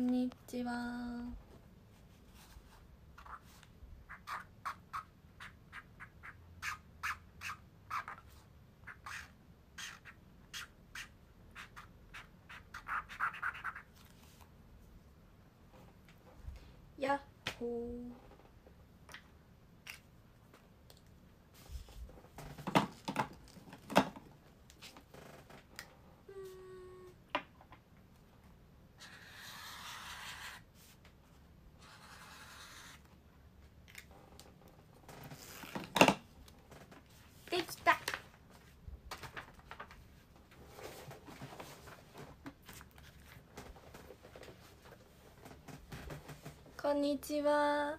んにちは。やっほー。できた。こんにちは。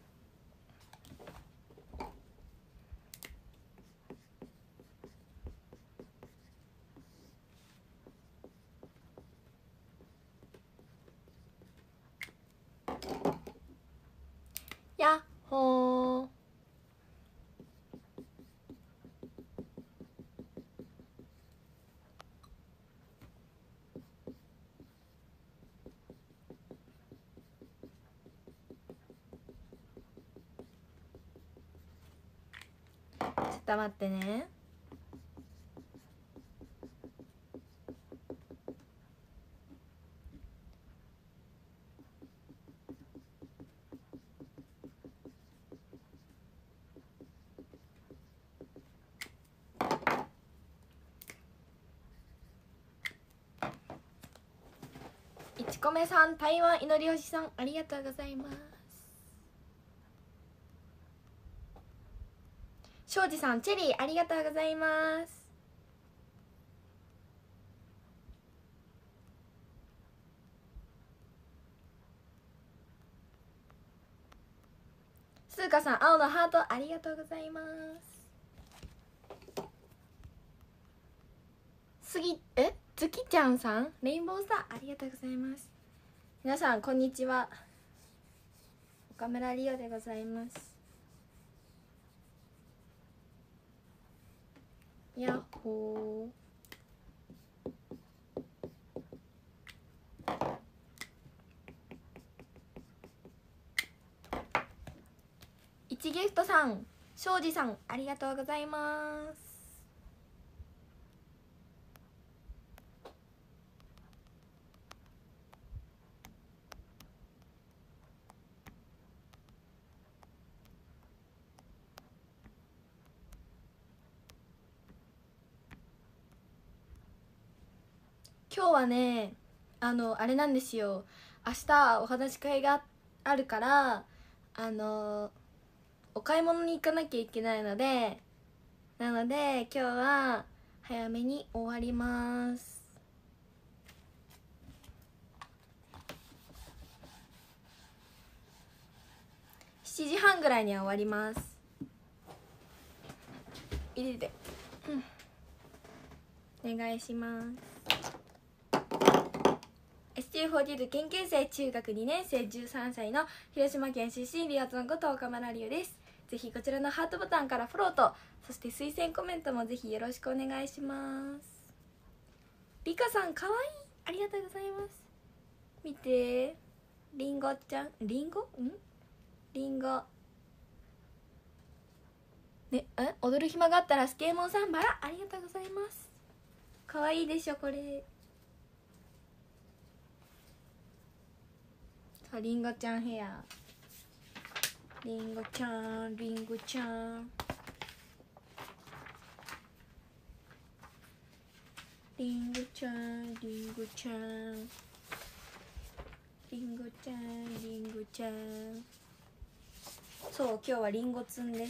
やっほー。ちょっと待ってね。いちこめさん、台湾いのりおしさん、ありがとうございます。庄司さん、チェリー、ありがとうございます。すうかさん、青のハート、ありがとうございます。月ちゃんさん、レインボースター、ありがとうございます。皆さんこんにちは。岡村リオでございます。やっほー。一ギフトさん、庄司さん、ありがとうございます。今日はね、あれなんですよ。明日お話し会があるから、お買い物に行かなきゃいけないので、今日は早めに終わります。7時半ぐらいには終わります。入れて、お願いします。ST40 研究生、中学2年生、13歳の広島県出身、リオツのこと岡村リオです。ぜひこちらのハートボタンからフォローと、そして推薦コメントもぜひよろしくお願いします。リカさん、かわいい、ありがとうございます。見て、リンゴちゃん、リンゴね、踊る暇があったらスケーモンサンバラ、ありがとうございます。かわいいでしょこれ。さあ、リンゴちゃんヘア、リンゴちゃん、リンゴちゃん、リンゴちゃん、リンゴちゃん、リンゴちゃん、リンゴちゃん。そう、今日はリンゴつんです。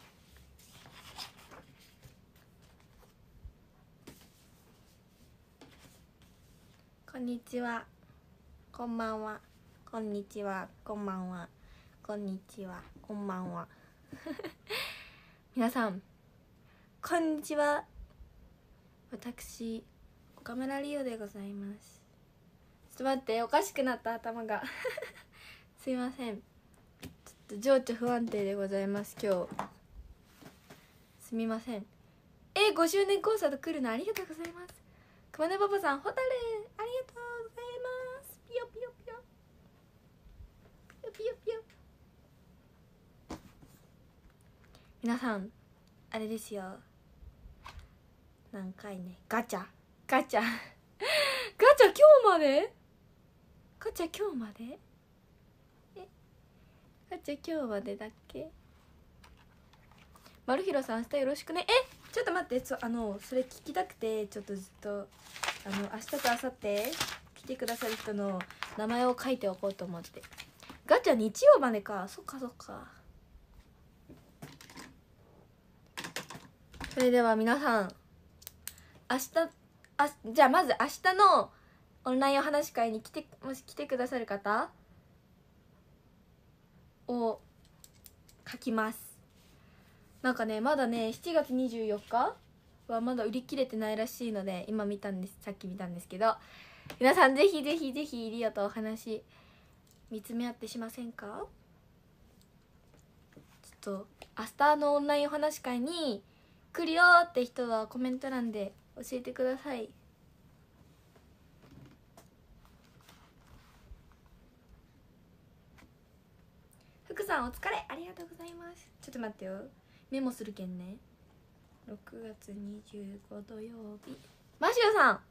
こんにちは、こんばんは、こんにちは、こんばんは、こんにちは、こんばんは。皆さんこんにちは。私岡村リオでございます。ちょっと待って、おかしくなった頭がすいません、ちょっと情緒不安定でございます。今日すみません。5周年コンサート来るのありがとうございます。熊根パパさん、ホタルありがとうございます。ピヨピヨピヨ。 皆さんあれですよ、何回ね、ガチャガチャガチャ今日まで、ガチャ今日まで、ガチャ今日までだっけ。マルヒロさん明日よろしくね。ちょっと待って、それ聞きたくて、ちょっとずっと明日と明後日来てくださる人の名前を書いておこうと思って。ガチャ日曜までか。そっかそっか。それでは皆さん、じゃあまず明日のオンラインお話し会にもし来てくださる方を書きます。なんかね、まだね7月24日はまだ売り切れてないらしいので、さっき見たんですけど、皆さんぜひぜひぜひリオとお話見つめ合ってしませんか。ちょっと明日のオンラインお話し会に来るよって人はコメント欄で教えてください。福さんお疲れ、ありがとうございます。ちょっと待ってよ、メモするけんね。6月25土曜日、マシオさん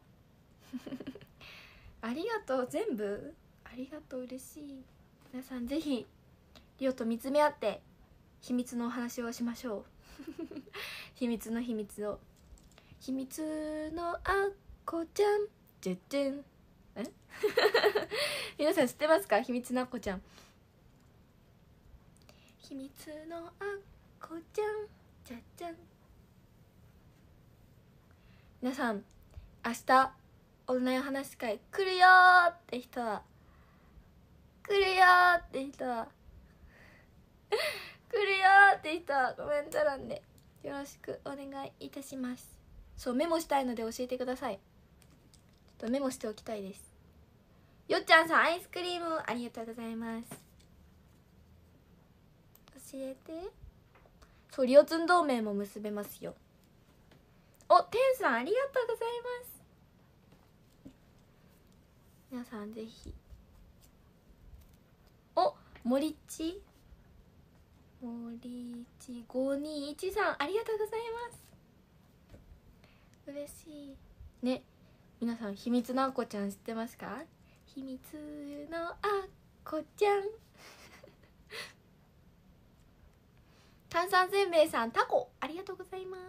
ありがとう、全部ありがとう、嬉しい。皆さんぜひリオと見つめ合って秘密のお話をしましょう秘密の秘密を、秘密のあっこちゃんじゅじゅん皆さん知ってますか、秘密のあっこちゃん。秘密のあっこちゃんじゃじゃん。皆さん明日オンラインお話し会来るよーって人は、来るよーって人は来るよーって人はコメント欄でよろしくお願いいたします。そう、メモしたいので教えてください。ちょっとメモしておきたいです。よっちゃんさんアイスクリームありがとうございます。教えて。そう、リオツン同盟も結べますよ。お、テンさんありがとうございます。皆さんぜひ。お、森っち5213ありがとうございます。嬉しいね。皆さん秘密のあこちゃん知ってますか。秘密のあこちゃん炭酸せんべいさんタコありがとうございます。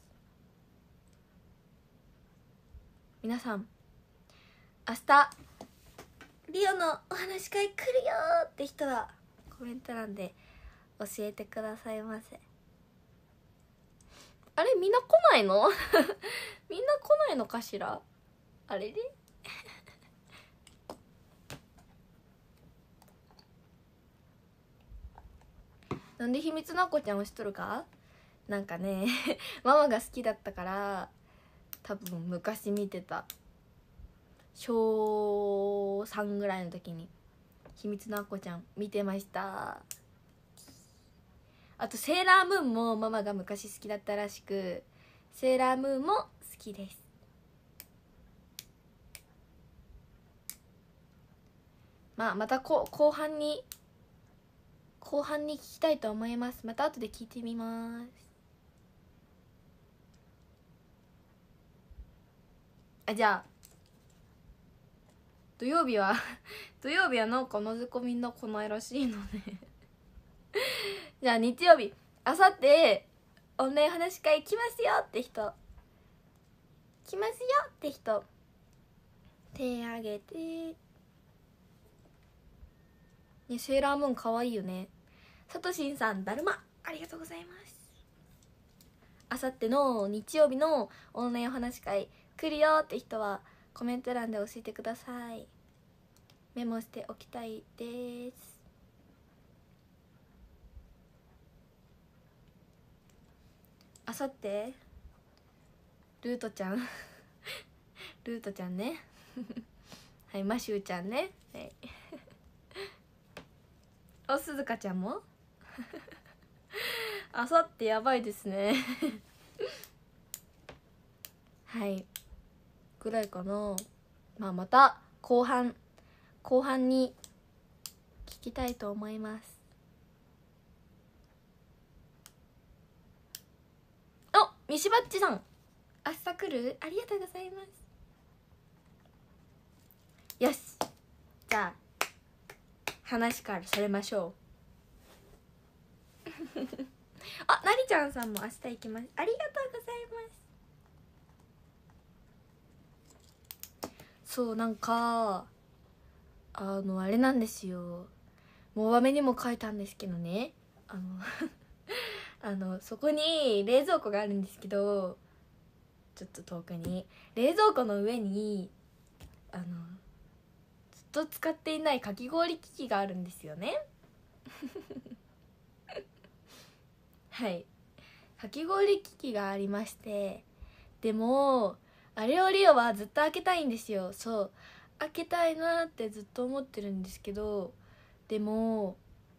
皆さん明日リオのお話し会来るよって人はコメント欄で教えてくださいませ。あれ、みんな来ないのみんな来ないのかしら。あれれなんで秘密のあこちゃんをしとるか。なんかねママが好きだったから、多分昔見てた、小3ぐらいの時に秘密のあこちゃん見てました。あとセーラームーンもママが昔好きだったらしく、セーラームーンも好きです。また後半に聞きたいと思います。また後で聞いてみます。じゃあ土曜日はなんかのぞこみんな来ないらしいのでじゃあ日曜日、あさってオンライン話し会来ますよって人、来ますよって人手あげてね。セーラームーンかわいいよね。さとしんさんだるまありがとうございます。あさっての日曜日のオンラインお話し会来るよって人はコメント欄で教えてください。メモしておきたいです。あさってルートちゃんルートちゃんねはい、マシューちゃんね、はいお、すずかちゃんもあさってやばいですねはいぐらいかな。また後半に聞きたいと思います。 ミシバッチさん明日来る？ありがとうございます。よし、じゃあ話からそれましょうあ、なりちゃんさんも明日行きます。ありがとうございます。そう、なんかあれなんですよ、もう場面にも書いたんですけどね、そこに冷蔵庫があるんですけど、ちょっと遠くに冷蔵庫の上にずっと使っていないかき氷機器があるんですよねはいかき氷機器がありまして、でもあれをリオはずっと開けたいんですよ。そう開けたいなってずっと思ってるんですけど、でも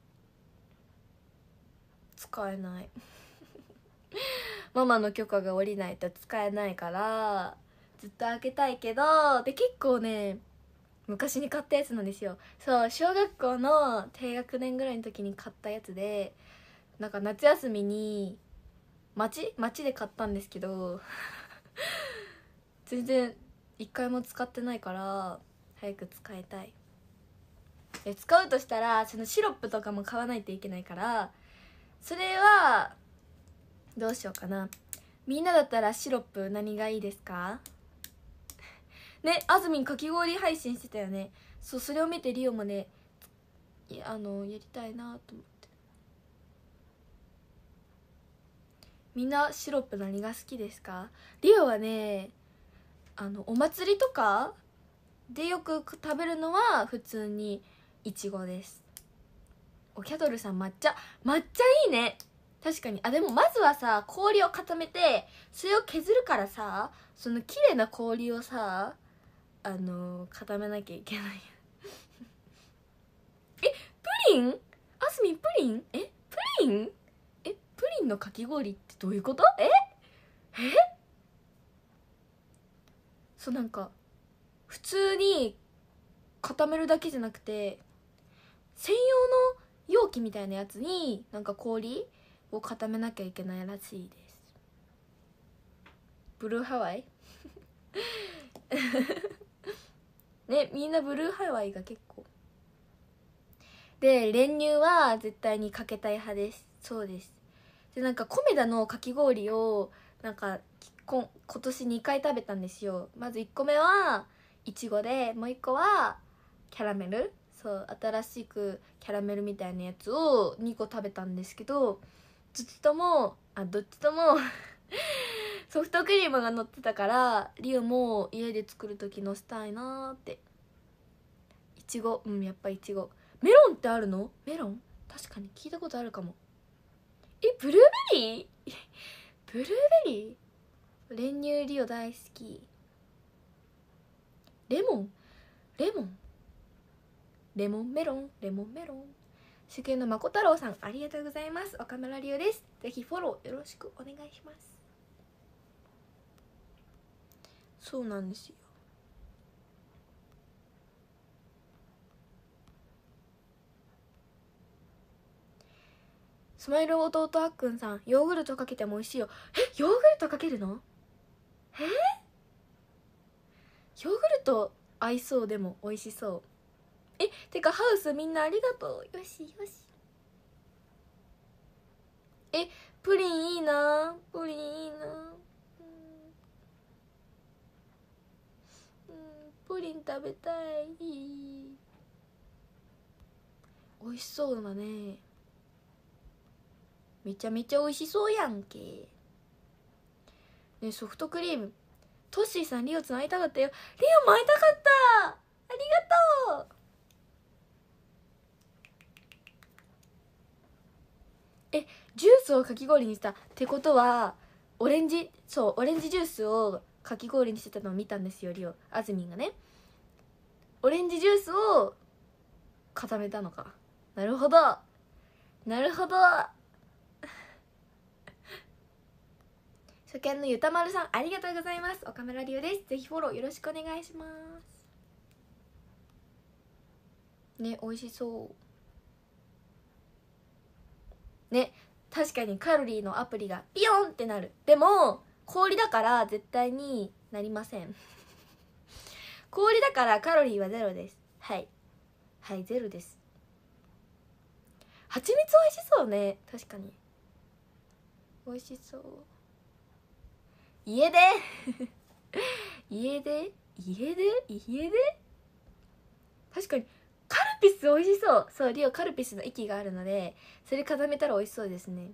使えないママの許可が下りないと使えないからずっと開けたいけど、で結構ね昔に買ったやつなんですよ。そう小学校の低学年ぐらいの時に買ったやつで、なんか夏休みに街で買ったんですけど全然一回も使ってないから早く使いたい。で使うとしたらそのシロップとかも買わないといけないから、それはどうしようかな。みんなだったらシロップ何がいいですかね。あずみんかき氷配信してたよね。そう、それを見てリオもねやりたいなと思って。みんなシロップ何が好きですか？リオはねお祭りとかでよく食べるのは普通にいちごです。おキャドルさん抹茶いいね。確かに。あ、でもまずはさ氷を固めてそれを削るからさ、その綺麗な氷をさ固めなきゃいけないえ、プリン？あすみんプリン？プリン？プリンのかき氷ってどういうこと？そう、なんか普通に固めるだけじゃなくて専用の容器みたいなやつになんか氷を固めなきゃいけないらしいです。ブルーハワイね、みんなブルーハワイが結構で、練乳は絶対にかけたい派です。そうです。で、なんかコメダのかき氷をなんか今年2回食べたんですよ。まず1個目はいちごで、もう1個はキャラメル。そう、新しくキャラメルみたいなやつを2個食べたんですけど、どっちともソフトクリームが乗ってたから、リオも家で作る時乗せたいなーって。いちご、やっぱいちご。メロンってあるの？メロン確かに聞いたことあるかも。ブルーベリーブルーベリー、練乳リオ大好き。レモンメロン主権のまこ太郎さんありがとうございます。岡村リオです。ぜひフォローよろしくお願いします。そうなんですよ。スマイル弟あっくんさん、ヨーグルトかけても美味しいよ。ヨーグルトかけるの？ヨーグルト合いそう。でも美味しそう。てかハウスみんなありがとう。よしよし。プリンいいな。プリンいいな。プリン食べたい。美味しそうだね。めちゃめちゃ美味しそうやんけ。ね、ソフトクリーム。トッシーさん、リオつな会いたかったよ。リオも会いたかった。ありがとう。ジュースをかき氷にしたってことはオレンジジュースをかき氷にしてたのを見たんですよ、リオ。あずみんがねオレンジジュースを固めたのか。なるほど初見のゆたまるさんありがとうございます。岡村リオです。ぜひフォローよろしくお願いしますね。美味しそうね。 確かにカロリーのアプリがピヨンってなる。でも氷だから絶対になりません。氷だからカロリーはゼロです。はいはい、ゼロです。蜂蜜美味しそうね。確かに美味しそう。家で家で確かにカルピス美味しそう。そう、リオカルピスの液があるのでそれ固めたら美味しそうですね。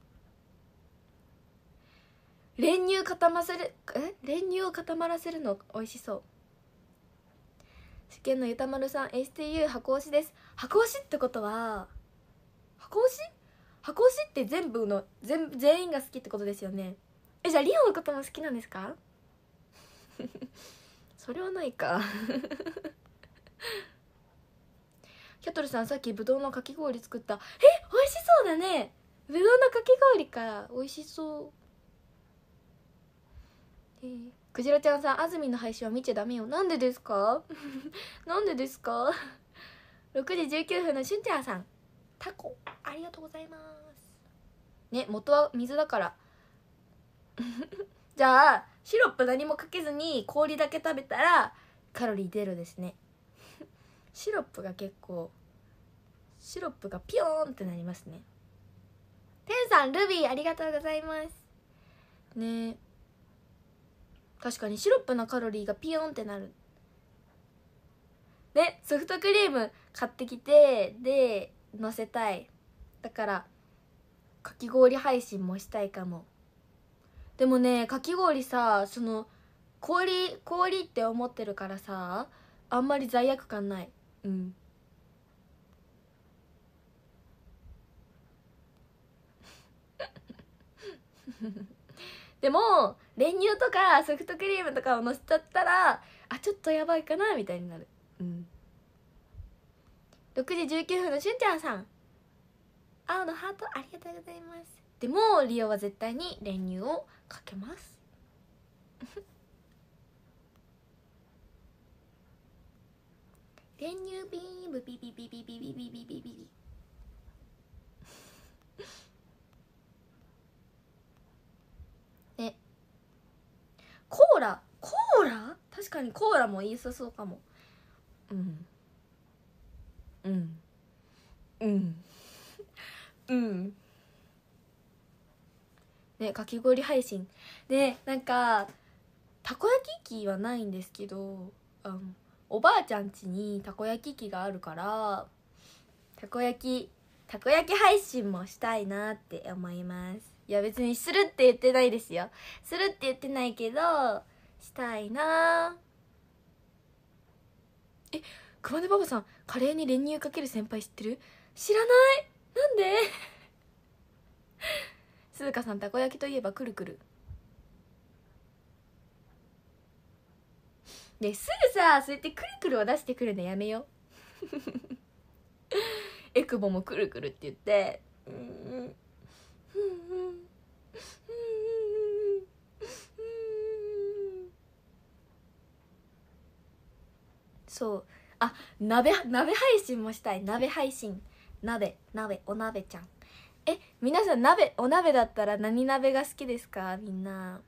練乳固まらせるの美味しそう。試験のゆたまるさん STU 箱推しです。箱推しってことは箱推しって全員が好きってことですよね。じゃあリオのことも好きなんですか？それはないか。キャトルさんさっきぶどうのかき氷作った。美味しそうだね。ぶどうのかき氷か、美味しそう。クジラちゃんさん、安住の配信は見ちゃダメよ。なんでですか？なんでですか？6時19分のしゅんちゃんさん、タコありがとうございますね。元は水だからじゃあシロップ何もかけずに氷だけ食べたらカロリーゼロですね。シロップがピヨーンってなりますね。テンさん、ルビーありがとうございますね。確かにシロップのカロリーがピヨーンってなるね。ソフトクリーム買ってきてで乗せたい。だからかき氷配信もしたいかも。でもね、かき氷さ、その氷って思ってるからさ、あんまり罪悪感ない。うんでも練乳とかソフトクリームとかをのせちゃったら、ちょっとやばいかなみたいになる。6時19分のしゅんちゃんさん、青のハートありがとうございます。でもリオは絶対に練乳をかけます練乳ビームビビビビビビビビビビね。コーラ確かにコーラも言いそうかも。ね、かき氷配信で、なんかたこ焼き器はないんですけど、おばあちゃん家にたこ焼き器があるから、たこ焼き配信もしたいなって思います。いや別にするって言ってないですよ。するって言ってないけどしたいな。熊手パパさん、カレーに練乳かける先輩知ってる？知らない。なんで？鈴鹿さん、たこ焼きといえばくるくるですぐさ、そうやってくるくるを出してくるのやめよエクボもくるくるって言って、そう、鍋配信もしたい。鍋配信、お鍋ちゃん。皆さんお鍋だったら何鍋が好きですか？みんな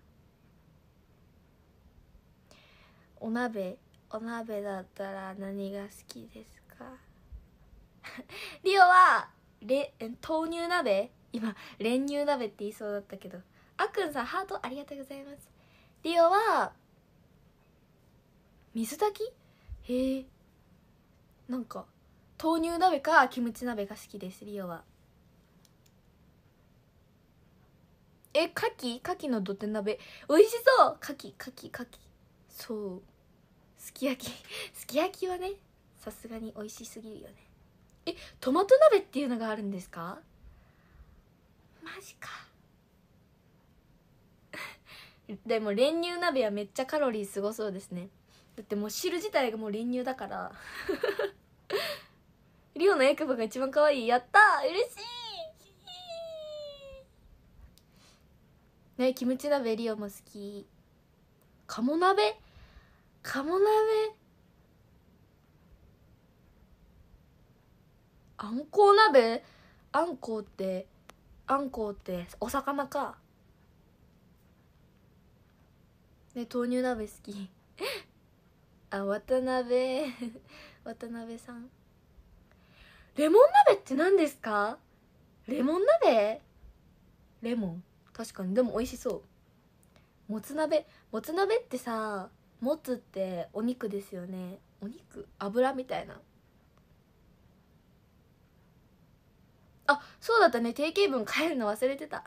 お鍋だったら何が好きですか？リオは豆乳鍋、今練乳鍋って言いそうだったけど。あっくんさん、ハートありがとうございます。リオは水炊き？へえ、なんか豆乳鍋かキムチ鍋が好きです。リオは牡蠣の土手鍋美味しそう。牡蠣そう、すき焼きはね、さすがに美味しすぎるよね。トマト鍋っていうのがあるんですか？マジか。でも練乳鍋はめっちゃカロリーすごそうですね。だってもう汁自体がもう練乳だからリオのエクボが一番可愛い。やったー、嬉しいね。キムチ鍋リオも好き。鴨鍋あんこう鍋、あんこうってあんこうってお魚か。ね、豆乳鍋好きあ、渡辺渡辺さん。レモン鍋って何ですか？レモン鍋？レモン確かに。でも美味しそう。もつ鍋ってさ、もつってお肉ですよね。お肉、油みたいな。あ、そうだったね。定型文変えるの忘れてた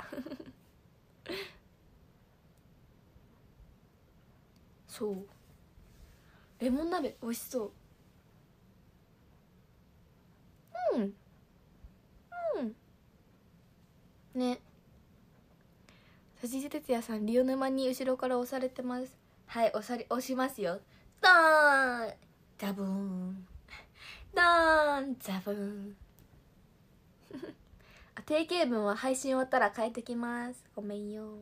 そう、レモン鍋美味しそう。うんね。辻哲也さん、リオ沼に後ろから押されてます。はい、押しますよ。ドーンザブーン、ドーンザブーン定型文は配信終わったら変えてきます。ごめんよ。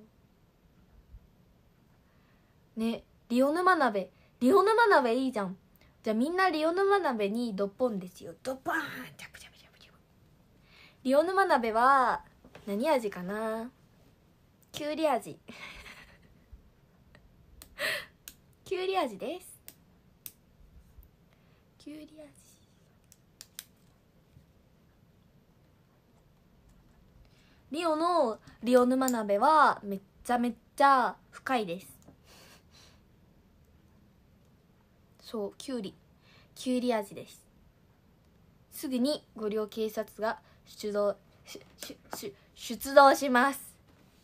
ね、リオ沼鍋いいじゃん。じゃあみんなリオ沼鍋にドッポンですよ。ドッポーン、ジャブジャブジャブジャブ。リオ沼鍋は何味かな？きゅうり味きゅうり味です。きゅうり味。リオのリオ沼鍋はめっちゃめっちゃ深いです。そう、きゅうり味です。すぐにご両警察が出動します。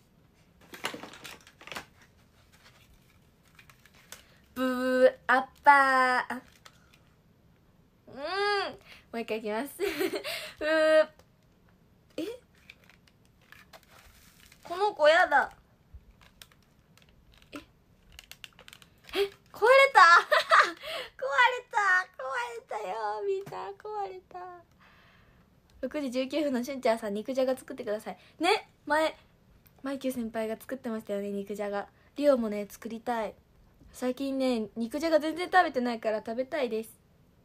ブーアッパー。もう一回いきますブー。この子やだ。壊れた壊れたよ、みんな壊れた。6時19分のしゅんちゃんさん、肉じゃが作ってくださいね。マイキュー先輩が作ってましたよね、肉じゃが。リオもね、作りたい。最近ね、肉じゃが全然食べてないから食べたいです。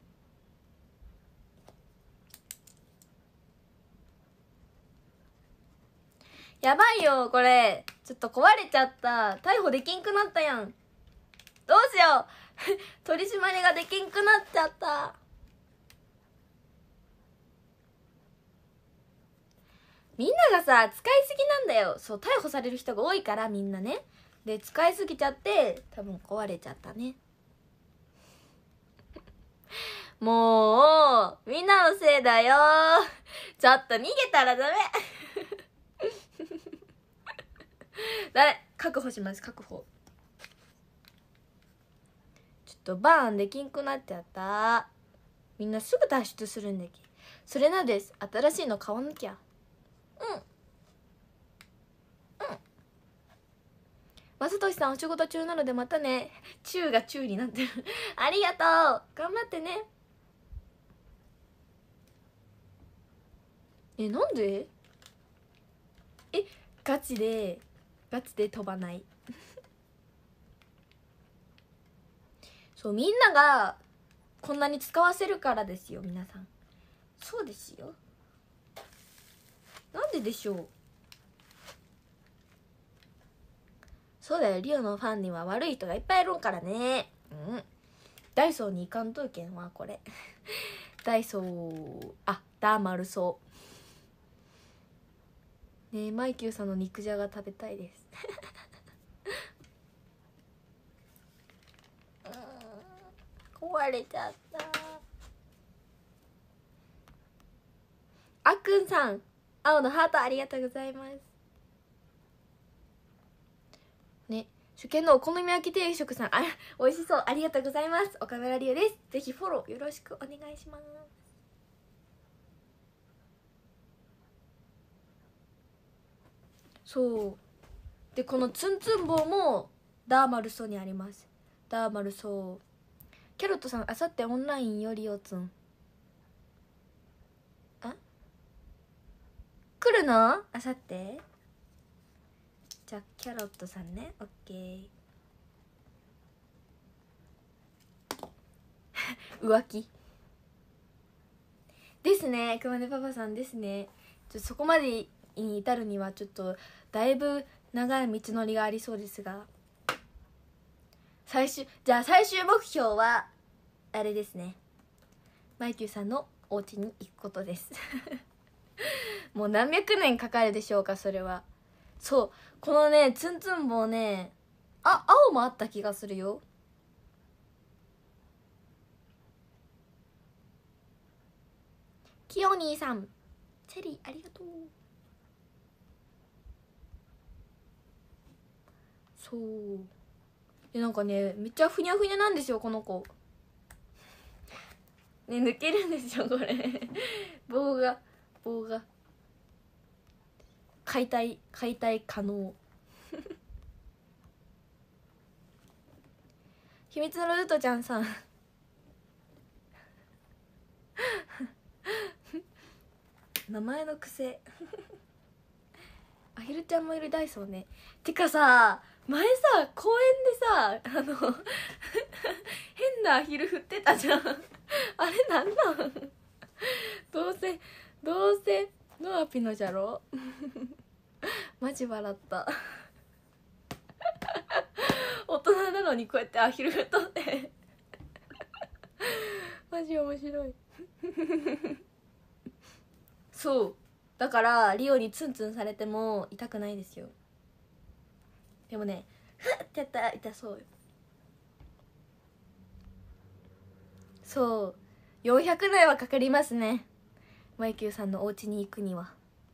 やばいよ、これちょっと壊れちゃった。逮捕できんくなったやん。どうしよう取り締まりができんくなっちゃった。みんながさ、使いすぎなんだよ。そう、逮捕される人が多いから、みんなね。で、使いすぎちゃって多分壊れちゃったねもうみんなのせいだよ。ちょっと逃げたらダメ確保します。確保。ちょっとバーンできんくなっちゃった。みんなすぐ脱出するんだけ。それなです。新しいの買わなきゃ。正俊さん、お仕事中なのでまたね。中が中になってるありがとう。頑張ってね。なんで？ガチで飛ばないそう、みんながこんなに使わせるからですよ、皆さん。そうですよ。なんででしょう。そうだよ、リオのファンには悪い人がいっぱいいるんからね。ダイソーに行かんといけんわ、これダイソー、ダーマルソーねえ、マイキューさんの肉じゃが食べたいです壊れちゃった。あっくんさん、青のハートありがとうございますね。初見のお好み焼き定食さん、美味しそう、ありがとうございます。岡村理恵です。ぜひフォローよろしくお願いします。そうで、このツンツン棒もダーマルソにあります。ダーマルソ。キャロットさん、あさってオンラインよりおつん来るの？あさって。じゃあキャロットさんね、オッケー浮気ですね、熊根パパさんですね。そこまでに至るにはちょっとだいぶ長い道のりがありそうですが、最終目標はあれですね、マイキューさんのお家に行くことですもう何百年かかるでしょうか、それは。そう、このねツンツン棒ね、青もあった気がするよ。キヨニーさん、チェリーありがとう。そうなんかね、めっちゃふにゃふにゃなんですよこの子ね、抜けるんですよこれ棒が解体可能秘密のルートちゃんさん名前の癖アヒルちゃんもいるダイソーね。てかさ、前さ公園でさ変なアヒル振ってたじゃんあれなんなんどうせノアピノじゃろマジ笑った大人なのにこうやってアヒル振っとってマジ面白いそうだからリオにツンツンされても痛くないですよ。でもね、フッってやったら痛そうよ。そう400年はかかりますね、マイキューさんのお家に行くには。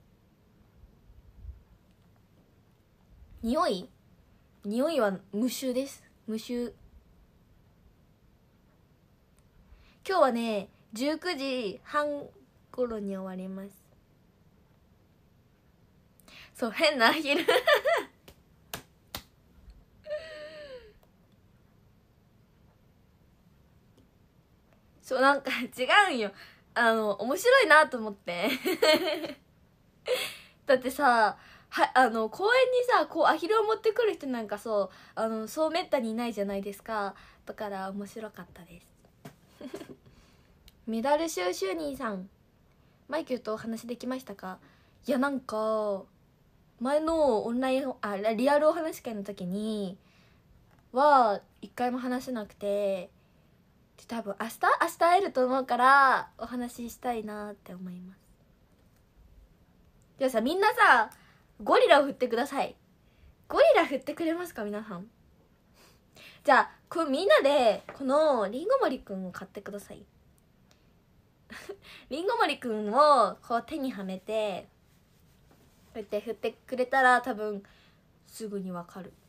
匂いは無臭です。無臭。今日はね19時半頃に終わります。そう、変なアヒルそう、なんか違うんよ、面白いなと思ってだってさ、公園にさこうアヒルを持ってくる人なんかそうめったにいないじゃないですか。だから面白かったですメダル収集人さん、マイキューとお話できましたか？いや、なんか前のオンラインリアルお話し会の時には一回も話せなくて、多分明日会えると思うからお話ししたいなって思います。じゃあさ、みんなさゴリラを振ってください。ゴリラ振ってくれますか皆さん。じゃあみんなでこのリンゴモリくんを買ってくださいリンゴモリくんをこう手にはめてこうやって振ってくれたら多分すぐにわかる。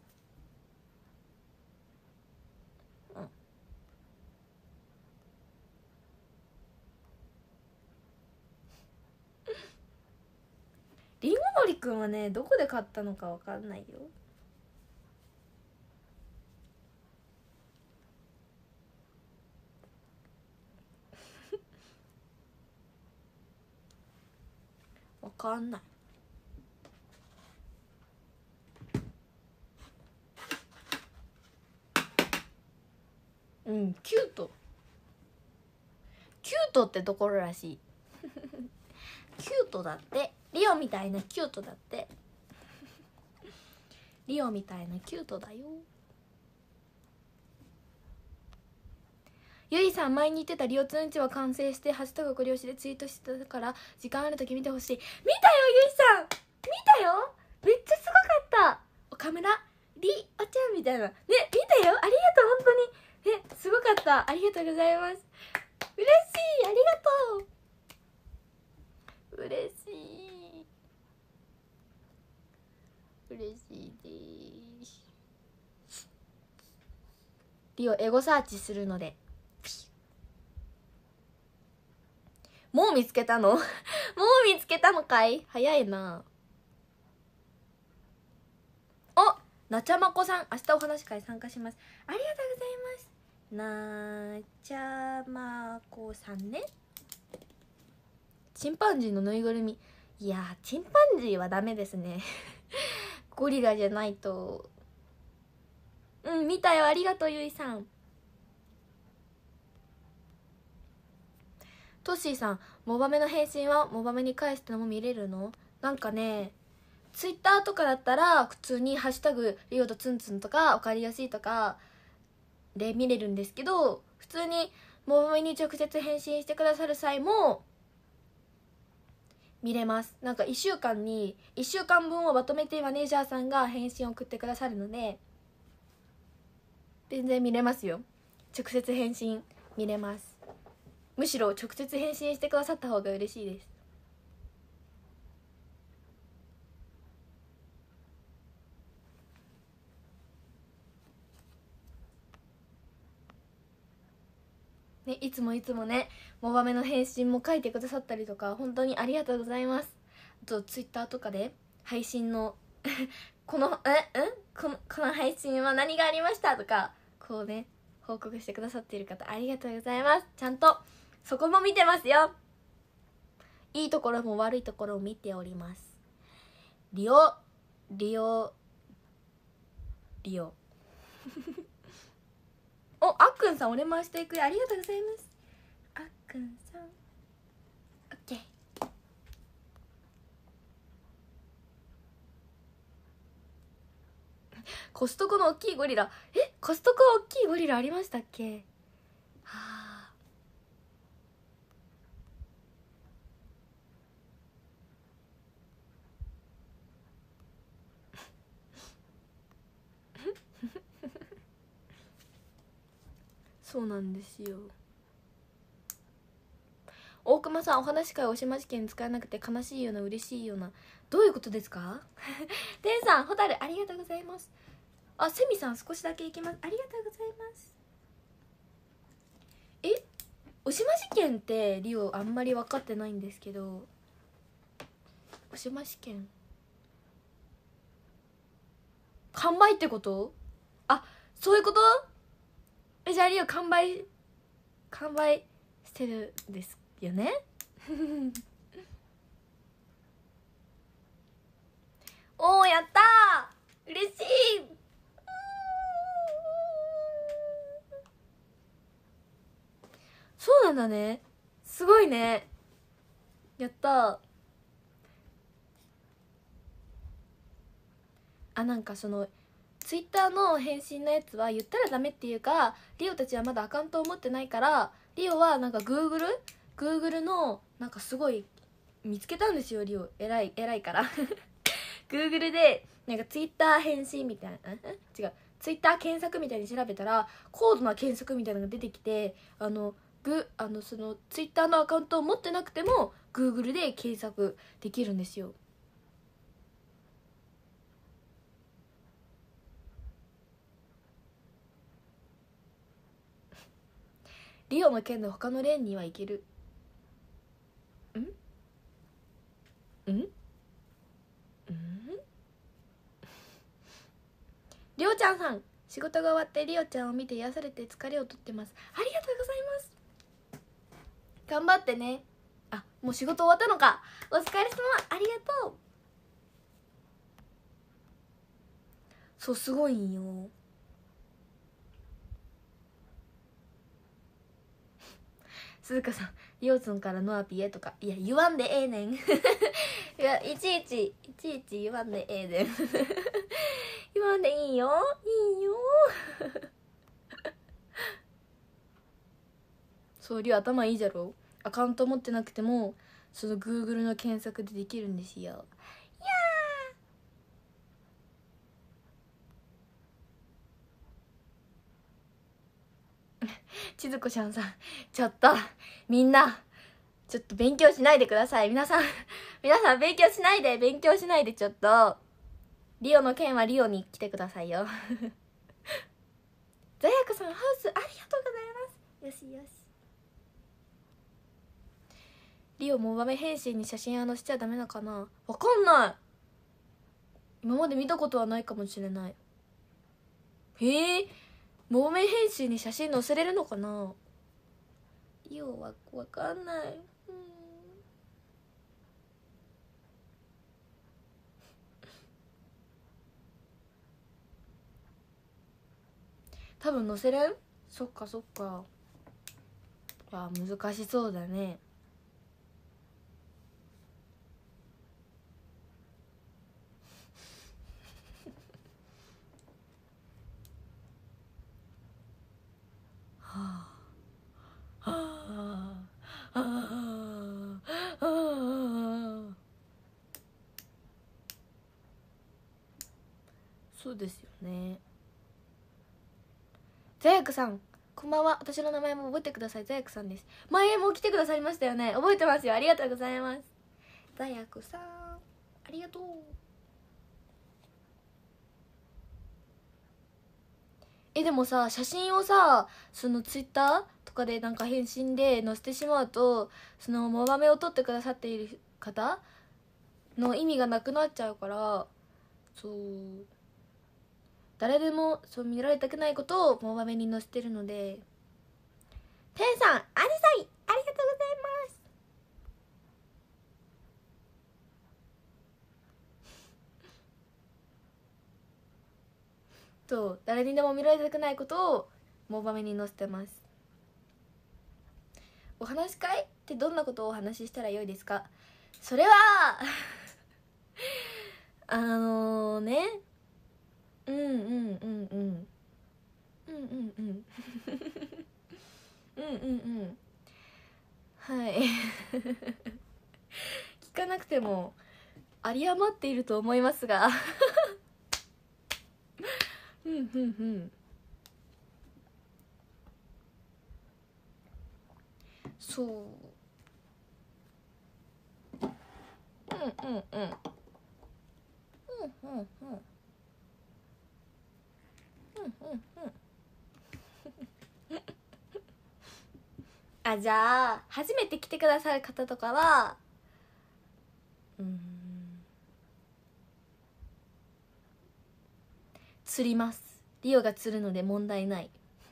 リンゴモリくんはねどこで買ったのかわかんないよわかんない。キュートってところらしいキュートだって、リオみたいなキュートだってリオみたいなキュートだよ。ゆいさん、前に言ってたリオツンチは完成してハッシュタグご利用しでツイートしてたから時間ある時見てほしい。見たよゆいさん、見たよ、めっちゃすごかった。岡村リオちゃんみたいなね、見たよ、ありがとう本当にね、すごかった、ありがとうございます。嬉しい、ありがとう、嬉しいです。リオエゴサーチするので。もう見つけたのもう見つけたのかい、早いな。お、なちゃまこさん、明日お話会参加します。ありがとうございます。なちゃまこさんね。チンパンジーのぬいぐるみ、いやチンパンジーはダメですねゴリラじゃないと。見たよ、ありがとうゆいさん。トッシーさん、モバメの返信はモバメに返したのも見れるの？ なんかね、ツイッターとかだったら普通に「ハッシュタグリオとツンツン」とか「おかわりやすい」とかで見れるんですけど、普通にももめに直接返信してくださる際も見れます。なんか1週間に1週間分をまとめてマネージャーさんが返信を送ってくださるので、全然見れますよ。直接返信見れます。むしろ直接返信してくださった方が嬉しいです。ね、いつもね、モバメの返信も書いてくださったりとか、本当にありがとうございます。あとツイッターとかで配信のこの配信は何がありましたとかこうね、報告してくださっている方ありがとうございます。ちゃんとそこも見てますよ。いいところも悪いところを見ております。リオお、あっくんさんお礼回していくれありがとうございます。あっくんさん、オッケー。コストコの大きいゴリラ、コストコ大きいゴリラありましたっけ？はあ。そうなんですよ。大熊さん、お話会おしま試験使えなくて悲しいような嬉しいような、どういうことですか？てんさん、ホタルありがとうございます。あ、セミさん少しだけいきます。ありがとうございます。おしま試験ってリオあんまり分かってないんですけど、おしま試験完売ってこと？あ、そういうこと？じゃあリオ完売してるんですよね。おー、やったー、嬉しい。そうなんだね、すごいね、やったー。あ、なんかそのツイッターの返信のやつは言ったらダメっていうか、リオたちはまだアカウントを持ってないから、リオはなんかGoogle のなんかすごい見つけたんですよ。リオ偉いからGoogle でなんかツイッター返信みたいな、違う、ツイッター検索みたいに調べたら高度な検索みたいなのが出てきて、そのツイッターのアカウントを持ってなくても Google で検索できるんですよ。リオの件で他のレーンにはいける。りょうちゃんさん、仕事が終わってりおちゃんを見て癒されて疲れを取ってます。ありがとうございます。頑張ってね。あ、もう仕事終わったのか。お疲れ様、ありがとう。そう、すごいんよ。鈴鹿さん、りおつんからノアピエとか、いや言わんでええねんいや、いちいち言わんでええねん言わんでいいよ、いいよそう、りお頭いいじゃろ。アカウント持ってなくてもその Google の検索でできるんですよ。いや千鶴子ちゃんさん、ちょっとみんなちょっと勉強しないでください。皆さん勉強しないで、ちょっとリオの件はリオに来てくださいよザヤクさん、ハウスありがとうございます。よしよし。リオモバメ返信に写真しちゃダメなのかな、わかんない。今まで見たことはないかもしれない。へえ、モバメ返信に写真載せれるのかな。リオはわかんない。多分載せれん。そっかそっか。あ、難しそうだね。 そうですよね。ザヤクさんこんばんは。私の名前も覚えてください。ザヤクさんです。前も来てくださいましたよね。覚えてますよ。ありがとうございます。ザヤクさんありがとう。でもさ、写真をさ、そのツイッターとかでなんか返信で載せてしまうと、そのモバメを撮ってくださっている方の意味がなくなっちゃうから、そう誰でもそう見られたくないことをモバメに載せてるので。テンさん、アリサイありがとうございます。そう誰にでも見られたくないことをモバメに載せてます。お話し会ってどんなことをお話ししたらよいですか？それはね、うんうんうんうんうんうんうんうんうんはい聞かなくても有り余っていると思いますがうんうんうんそううんうんうんうんうんうんうんあ、じゃあ初めて来てくださる方とかは釣ります。リオが釣るので問題ない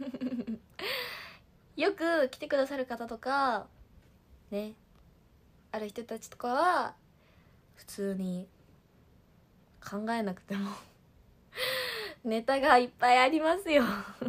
よく来てくださる方とかね、ある人たちとかは普通に考えなくてもネタがいっぱいありますよ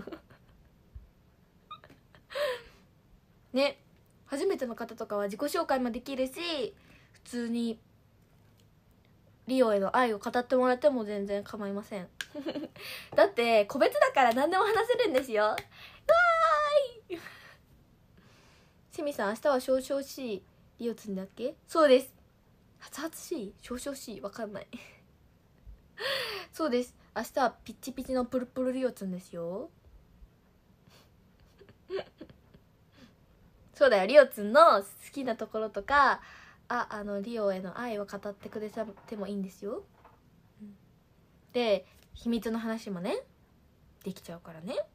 ね、初めての方とかは自己紹介もできるし、普通にリオへの愛を語ってもらっても全然構いませんだって個別だから何でも話せるんですよ。わーいセミさん、明日は少々しいリオつんだっけ？そうです。初々しい少々しいわかんないそうです。明日はピッチピチのプルプルリオつんですよそうだよ、リオつんの好きなところとか、リオへの愛を語ってくれてもいいんですよ。で秘密の話もねできちゃうからね。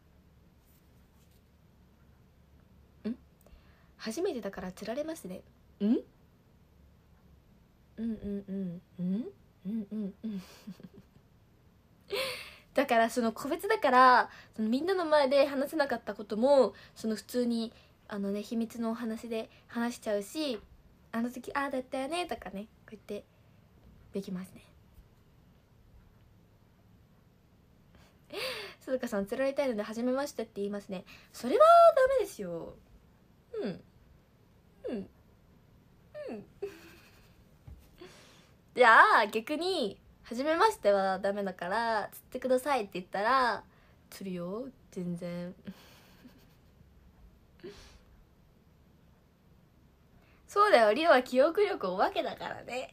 初めてだから釣られますね。うんうんうんうんだからその個別だから、そのみんなの前で話せなかったこともその普通に秘密のお話で話しちゃうし、あの時ああだったよねとかね、こうやってできますね。鈴鹿さん、釣られたいので初めましてって言いますね。それはダメですよ。じゃあ逆に初めましてはダメだから釣ってくださいって言ったら釣るよ、全然そうだよ、リオは記憶力お化けだからね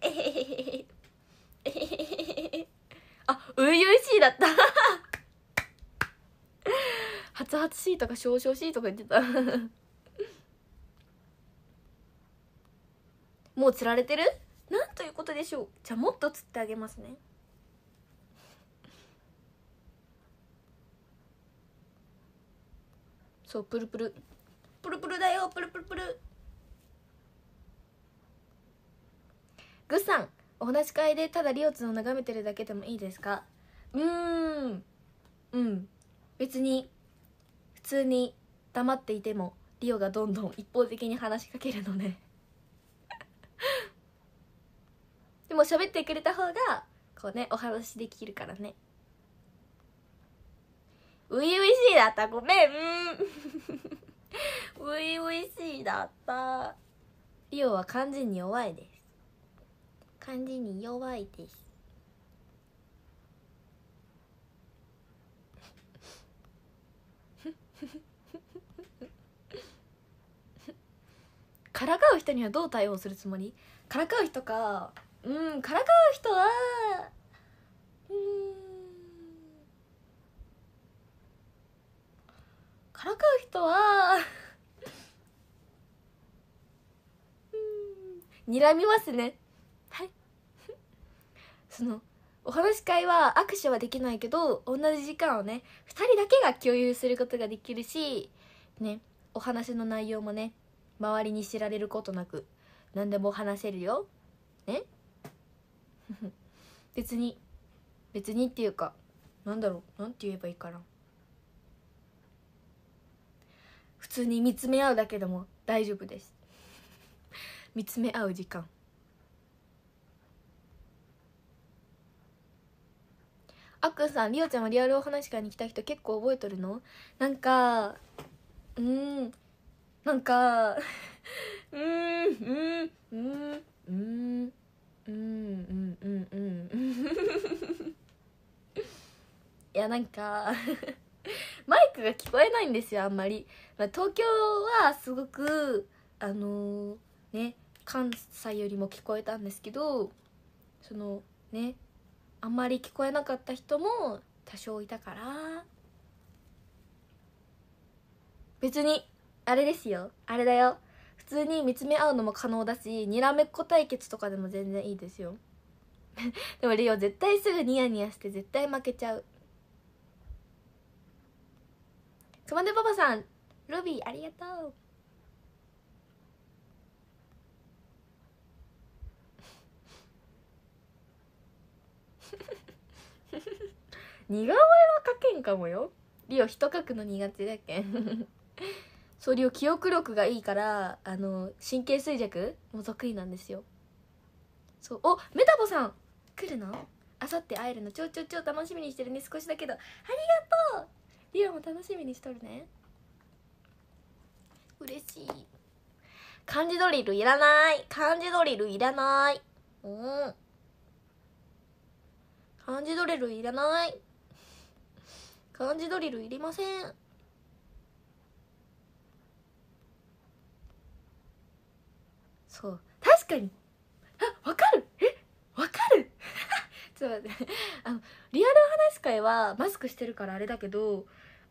あ、初々しいだった初々しいとか少々しいとか言ってたもう釣られてる？なんということでしょう。じゃあもっと釣ってあげますね。そうプルプルプルプルだよ、プルプルプル。グッさん、お話し会でただリオツを眺めてるだけでもいいですか？別に普通に黙っていてもリオがどんどん一方的に話しかけるのででも喋ってくれた方がこうね、お話できるからね。初々しいだった、ごめん初々しいだった。リオは漢字に弱いです。漢字に弱いですからかう人にはどう対応するつもり？からかう人か、からかう人はからかう人は睨みますね。はいそのお話し会は握手はできないけど同じ時間をね2人だけが共有することができるしね、お話の内容もね周りに知られることなく何でも話せるよね別にっていうかなんだろう、なんて言えばいいかな、普通に見つめ合うだけでも大丈夫です見つめ合う時間。あっくんさん、りおちゃんはリアルお話し会に来た人結構覚えとるの？なんかなんかいやなんかマイクが聞こえないんですよあんまり、まあ、東京はすごくね関西よりも聞こえたんですけど、そのねあんまり聞こえなかった人も多少いたから、別にあれですよ、あれだよ、普通に見つめ合うのも可能だし、にらめっこ対決とかでも全然いいですよでもリオ絶対すぐニヤニヤして絶対負けちゃう。くまでパパさん、ルビーありがとう似顔絵は描けんかもよ。リオ人描くの苦手だけんそう、リオ記憶力がいいから神経衰弱も得意なんですよ。そう、お、メタボさん来るの？あさって会えるの超楽しみにしてるね。少しだけどありがとう。リオも楽しみにしとるね。嬉しい。漢字ドリルいらない、漢字ドリルいらない、漢字ドリルいらない、漢字ドリルいりません。そう、確かに、あ、わかる、わかるちょっと待ってリアル話し会はマスクしてるからあれだけど、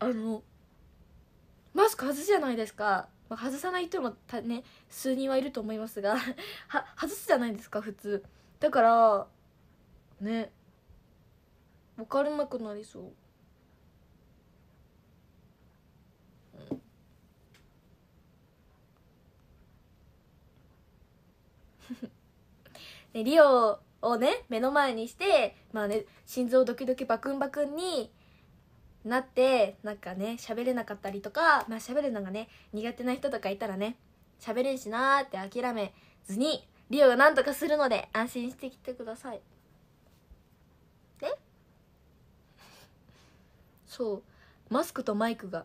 マスク外すじゃないですか、まあ、外さない人もね数人はいると思いますが外すじゃないですか普通だからね、分からなくなりそう、でリオをね目の前にしてまあね心臓ドキドキバクンバクンになってなんかね喋れなかったりとか、まあ喋るのがね苦手な人とかいたらね喋れんしなーって諦めずにリオがなんとかするので安心してきてくださいね。そうマスクとマイクが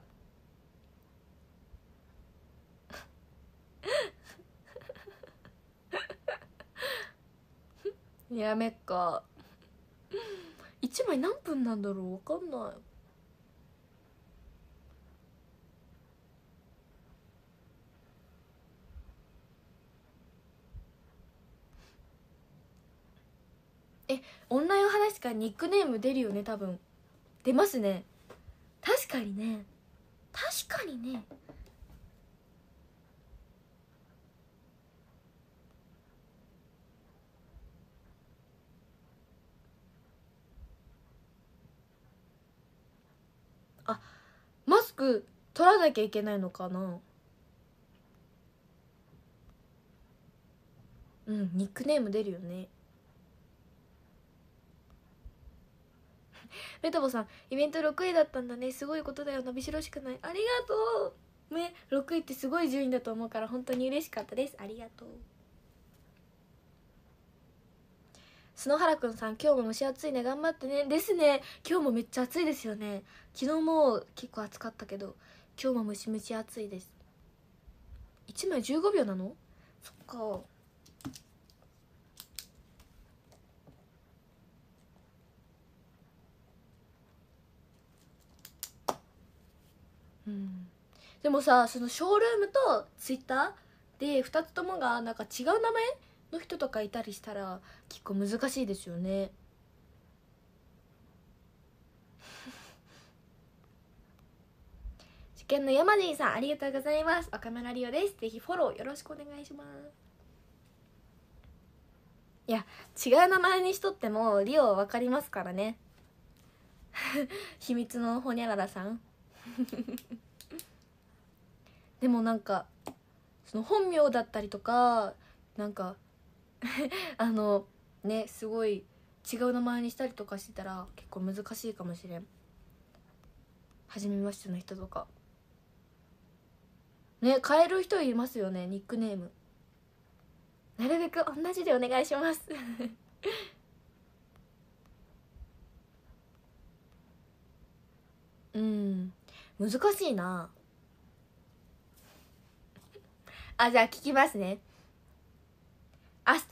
やめっか1枚何分なんだろう、分かんない。オンラインお話し会ニックネーム出るよね、多分出ますね。確かにね、確かにね。あ、マスク取らなきゃいけないのかな。うん、ニックネーム出るよね。メタボさん、イベント6位だったんだね、すごいことだよ、伸びしろしくない。ありがとうね、6位ってすごい順位だと思うから本当に嬉しかったです。ありがとう。篠原くんさん、今日も蒸し暑いね、頑張ってね。ですね、今日もめっちゃ暑いですよね。昨日も結構暑かったけど今日もムシムシ暑いです。1枚15秒なの？そっか。でもさ、そのショールームとツイッターで2つともがなんか違う名前の人とかいたりしたら結構難しいですよね験の山地さんありがとうございます。岡村リオです。ぜひフォローよろしくお願いします。いや違う名前にしとってもリオは分かりますからね秘密のホニャララさんでもなんかその本名だったりとかなんかねすごい違う名前にしたりとかしてたら結構難しいかもしれん。初めましての人とかね変える人いますよね、ニックネーム。なるべく同じでお願いしますうん難しいなあ。じゃあ聞きますね。明日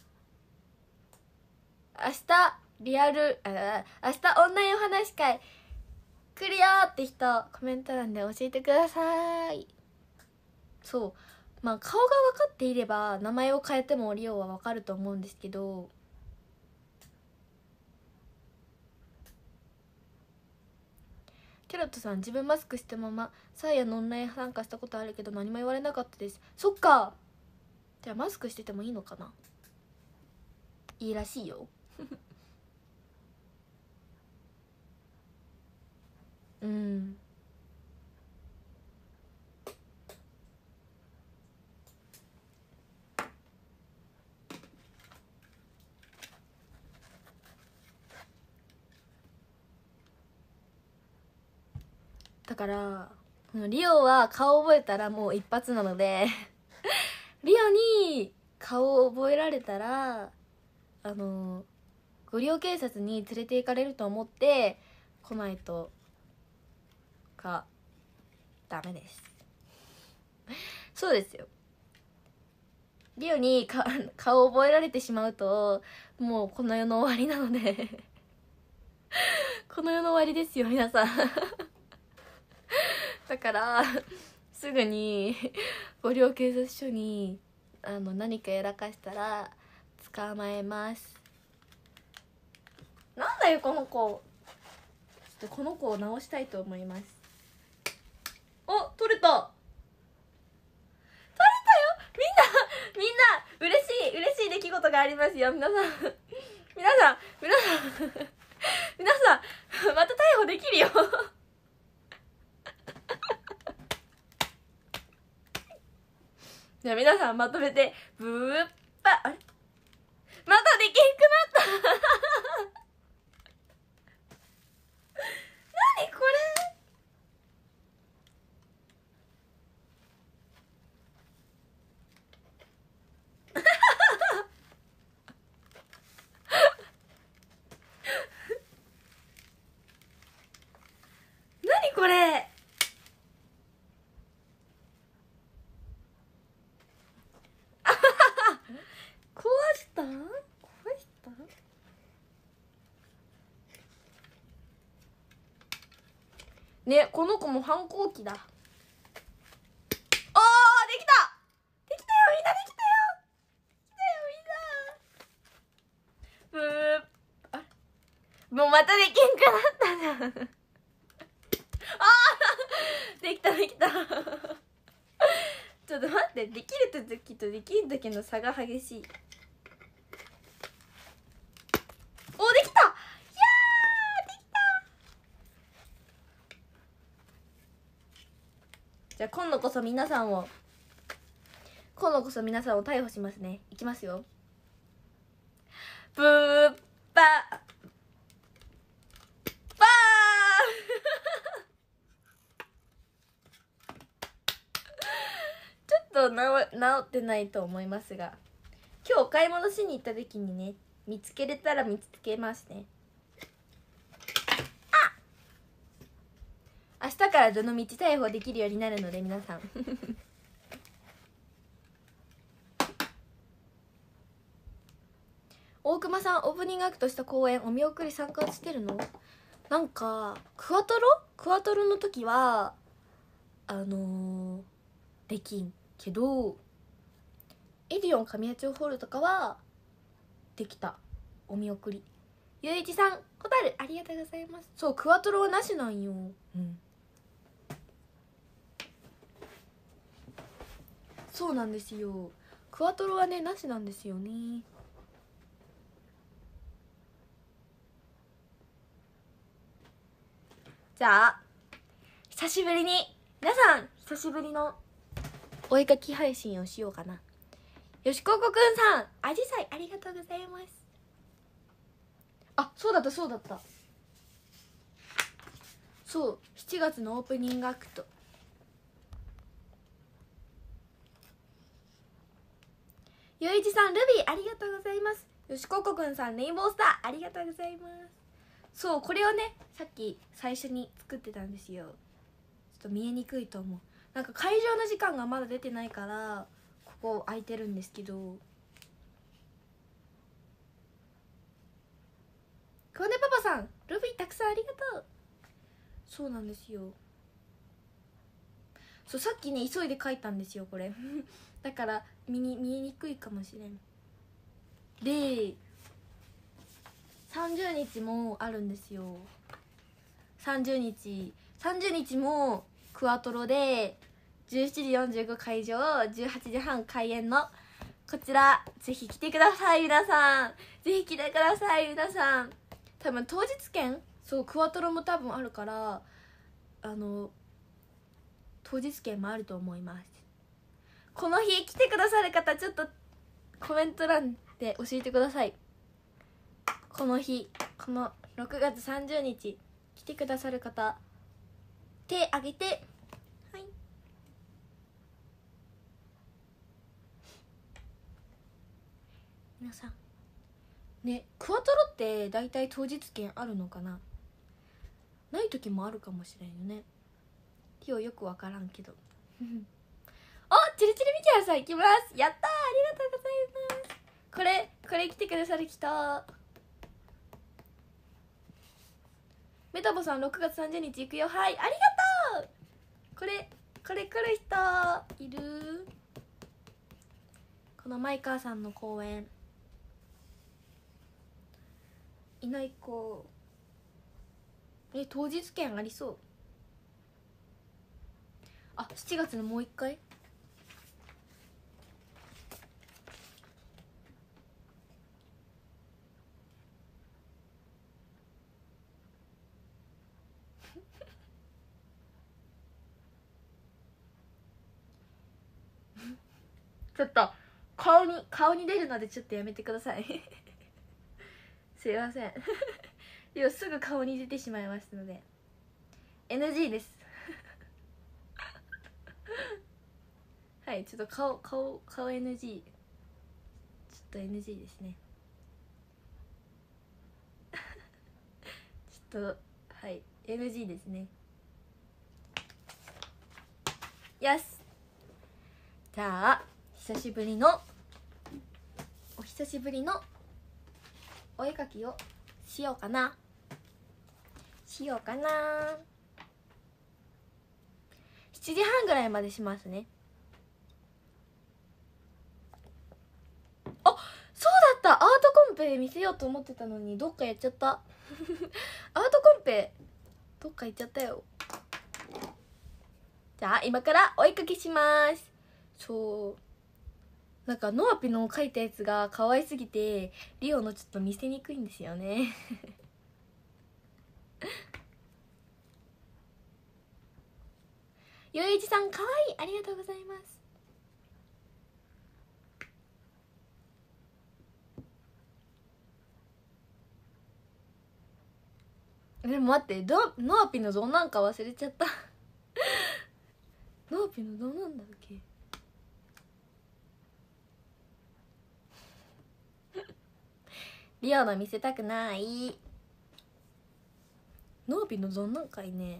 リアル明日オンラインお話会来るよって人コメント欄で教えてください。そうまあ顔が分かっていれば名前を変えてもリオは分かると思うんですけど、キャロットさん自分マスクしてままサーヤのオンライン参加したことあるけど何も言われなかったです。そっか、じゃあマスクしててもいいのかな。いいらしいようんだからリオは顔覚えたらもう一発なのでリオに顔を覚えられたらご利用警察に連れて行かれると思って来ないとかダメですそうですよ。リオに顔を覚えられてしまうともうこの世の終わりなのでこの世の終わりですよ皆さんだからすぐにご利用警察署に何かやらかしたら捕まえます。なんだよこの子。ちょっとこの子を直したいと思います。お、取れたよ。みんな嬉しい出来事がありますよ。皆さんまた逮捕できるよじゃあ皆さんまとめてブーッパあれまたできんくなった何これ何これ壊したね、この子も反抗期だ。おー、できたみんなできたよみんな。あれもうまたできんくなったじゃんあーできたちょっと待って、できる時とできん時の差が激しい。お、できた。いやー、できた。じゃあ今度こそ皆さんを逮捕しますね。いきますよ。ブーッパパちょっと治ってないと思いますが、今日お買い物しに行った時にね、見つけれたら見つけますね。明日からどの道逮捕できるようになるので皆さん大熊さん、オープニングアクトした公演お見送り参加してるの？なんかクワトロの時はできんけど、エディオン神谷町ホールとかはできた。お見送り。ゆういちさん、ホタルありがとうございます。そう、クワトロはなしなんよ。うん。 そうなんですよ。クワトロはねなしなんですよね。じゃあ久しぶりに皆さん久しぶりのお絵かき配信をしようかな。よしここくんさん、あじさいありがとうございます。あ、そうだったそうだった、そう、7月のオープニングアクト。ゆういちさん、ルビーありがとうございます。よしここくんさん、レインボースターありがとうございます。そう、これをねさっき最初に作ってたんですよ。ちょっと見えにくいと思う。なんか会場の時間がまだ出てないからここ空いてるんですけど、くわねパパさん、ルビーたくさんありがとう。そうなんですよ。そう、さっきね急いで書いたんですよこれだから見えにくいかもしれん。で30日もあるんですよ。30日もクワトロで17時45会場、18時半開演のこちら、ぜひ来てください皆さん、ぜひ来てください皆さん。多分当日券、そうクワトロも多分あるから当日券もあると思います。この日来てくださる方、ちょっとコメント欄で教えてください。この日、この6月30日来てくださる方、手挙げて。はい、皆さんね、クワトロってだいたい当日券あるのかな。ない時もあるかもしれんよね。リオよくわからんけどお、チリチリミキャラさん行きます。やったー、ありがとうございます。これ来てくださる人、メタボさん6月30日行くよ。はい、ありがとう。これ来る人いる？この前川さんの公演いない子、当日券ありそう。あ、7月のもう一回ちょっと顔に出るのでちょっとやめてくださいすいませんでもすぐ顔に出てしまいますので NG ですはい、ちょっと顔 NG、 ちょっと NG ですねちょっとはい NG ですね。よし、じゃあお久しぶりのお絵かきをしようかな。7時半ぐらいまでしますね。あ、そうだった、アートコンペ見せようと思ってたのにどっかやっちゃったアートコンペどっか行っちゃったよ。じゃあ今からお絵かきします。そう、なんかノアピの描いたやつが可愛すぎてリオのちょっと見せにくいんですよねゆういちさん可愛い、ありがとうございます。でも待って、ノアピのどんなんか忘れちゃったノアピのどんなんだっけリオの見せたくない。ノアピのどんなんかいね。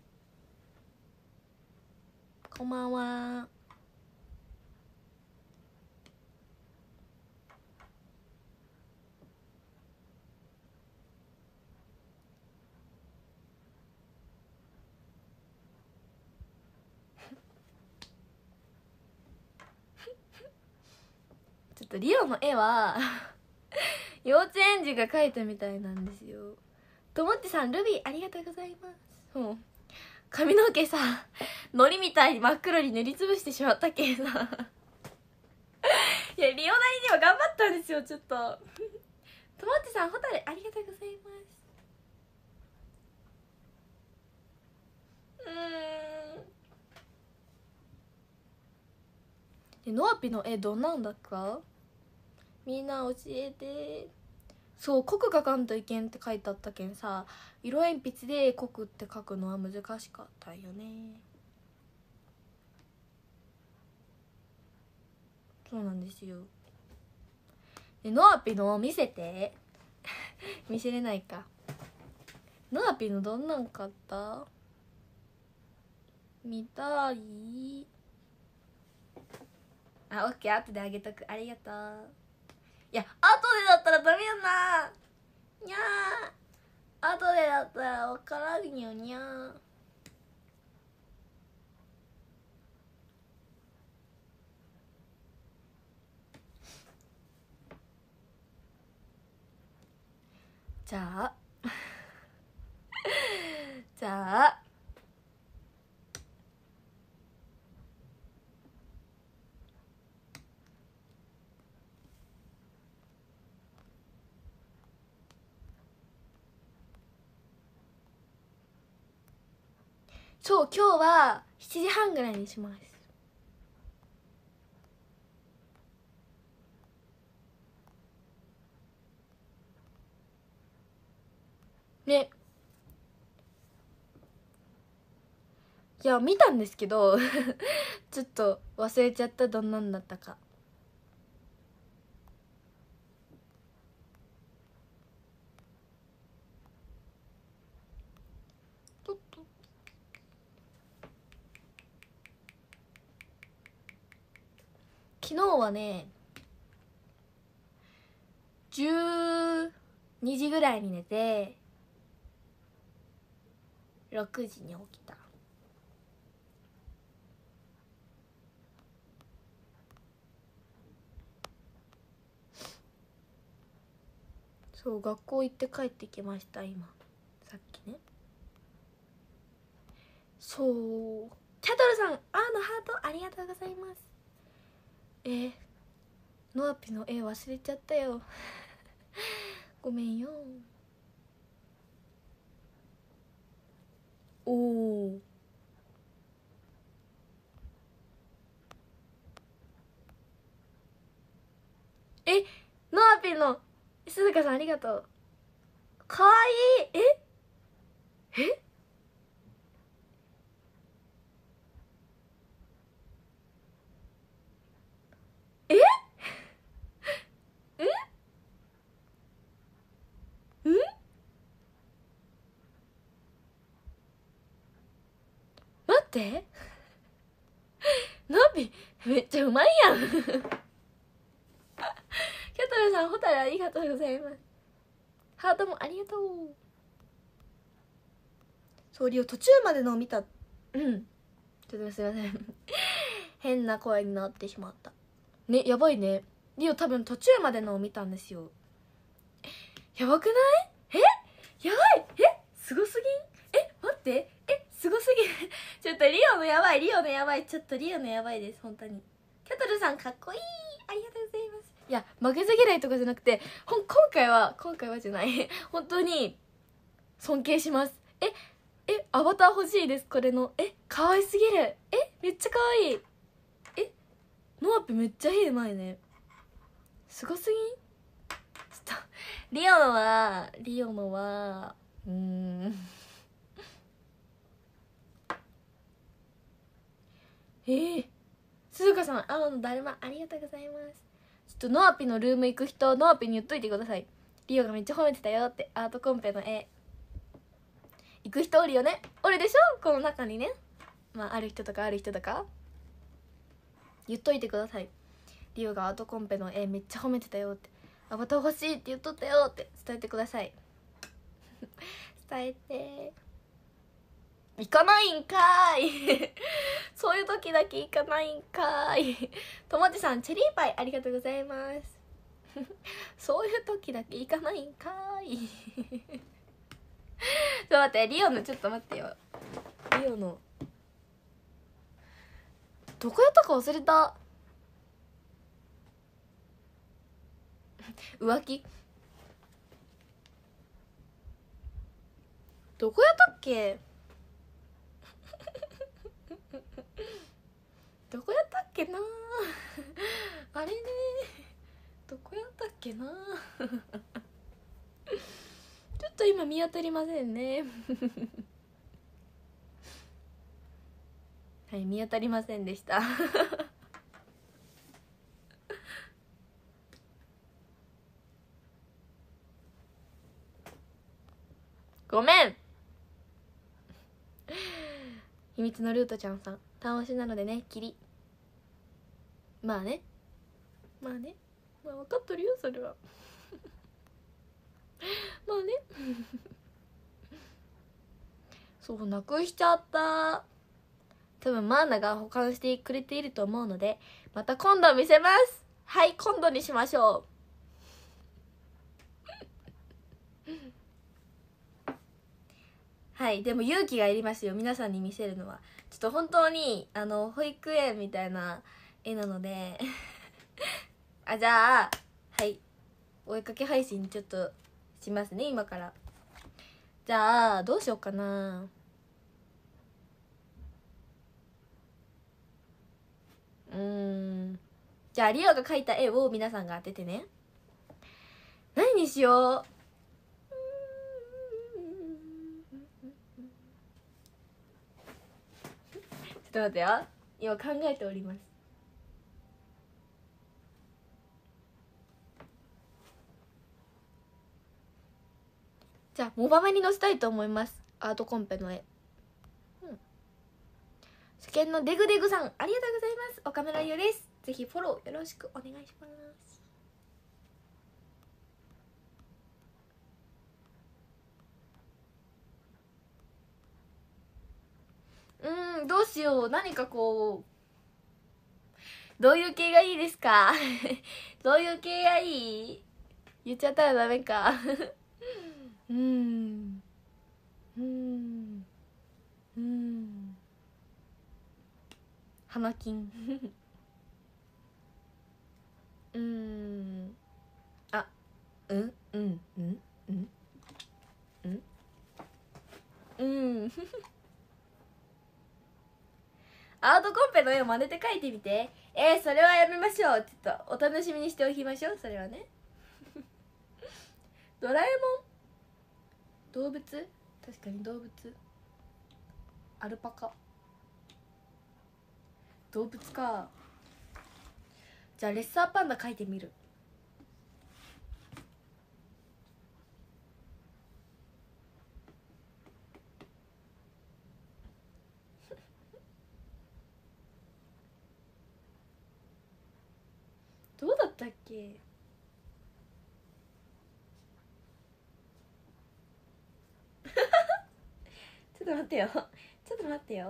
こんばんはちょっとリオの絵は幼稚園児が描いたみたいなんですよ。ともってさん、ルビーありがとうございます。もう髪の毛さ、のりみたいに真っ黒に塗りつぶしてしまったけさいやリオなりには頑張ったんですよ。ちょっとともっちさん、ホタルありがとうございます。ノアピの絵どんなんだっか、みんな教えて。そう、濃く描かんといけんって書いてあったけんさ、色鉛筆で濃くって書くのは難しかったよね。そうなんですよ。でノアピの見せて見せれないか。ノアピのどんなん買った、見たい。あ、オッケー、後であげとく。ありがとう。いや、後でだったらダメやな。にゃー、後でだったら分からんよにゃー。じゃあじゃあそう、今日は7時半ぐらいにします。ね。いや、見たんですけどちょっと忘れちゃった、どんなんだったか。昨日はね、12時ぐらいに寝て6時に起きた。そう、学校行って帰ってきました。今さっきね。そう、キャトルさん、のハートありがとうございます。ノアピの絵忘れちゃったよごめんよ。おお、ノアピの鈴鹿さんありがとう。かわいい。ええん待ってノアピめっちゃうまいやんキャトルさん、ホタルありがとうございます。ハートもありがとう。そう、リオ途中までのを見た。ちょっとすいません変な声になってしまったね。やばいね。リオ多分途中までのを見たんですよ。やばくない？やばい。すごすぎん？待って。すごすぎるちょっとリオのやばい、ちょっとリオのやばいです、本当に。キャトルさんかっこいい、ありがとうございます。いや、負けず嫌いとかじゃなくて、今回はじゃない本当に尊敬します。アバター欲しいです、これの。可愛すぎる。めっちゃ可愛い。ノアピめっちゃ絵うまいね。すごすぎん？ちょっとリオのは鈴鹿さん、青のだるまありがとうございます。ちょっとノアピのルーム行く人、ノアピに言っといてください。リオがめっちゃ褒めてたよって。アートコンペの絵行く人おるよね。おるでしょ、この中にね。まあ、ある人とか言っといてください。リオがアートコンペの絵めっちゃ褒めてたよって、アバター欲しいって言っとったよって伝えてください伝えて。行かないんかーいそういう時だけ行かないんかーいともちさん、チェリーパイありがとうございますそういう時だけ行かないんかーいちょっと待って、リオのちょっと待ってよ。リオのどこやったか忘れた。 浮気どこやったっけどこやったっけなあれね、どこやったっけなちょっと今見当たりませんねはい、見当たりませんでしたごめん秘密のルートちゃんさん、単押しなのでね、キリ。まあね、まあね、まあ分かっとるよそれはまあねそうなくしちゃった。多分マーナが保管してくれていると思うので、また今度見せます。はい、今度にしましょうはい、でも勇気がいりますよ、皆さんに見せるのは。ちょっと本当に保育園みたいな絵なのであ、じゃあはいお絵かけ配信ちょっとしますね、今から。じゃあどうしようかな。じゃあリオが描いた絵を皆さんが当ててね。何にしよう。ちょっと待ってよ、今考えております。じゃあモバマに載せたいと思います、アートコンペの絵。初見のデグデグさん、ありがとうございます。岡村優です。ぜひフォローよろしくお願いします。どうしよう。何かこう、どういう系がいいですかどういう系がいい？言っちゃったらダメか花金あ、アートコンペの絵を真似て描いてみて。それはやめましょう。ちょっとお楽しみにしておきましょう、それはねドラえもん、動物、確かに動物、アルパカ、動物か。じゃあレッサーパンダ描いてみる。どうだったっけちょっと待ってよ、ちょっと待ってよ。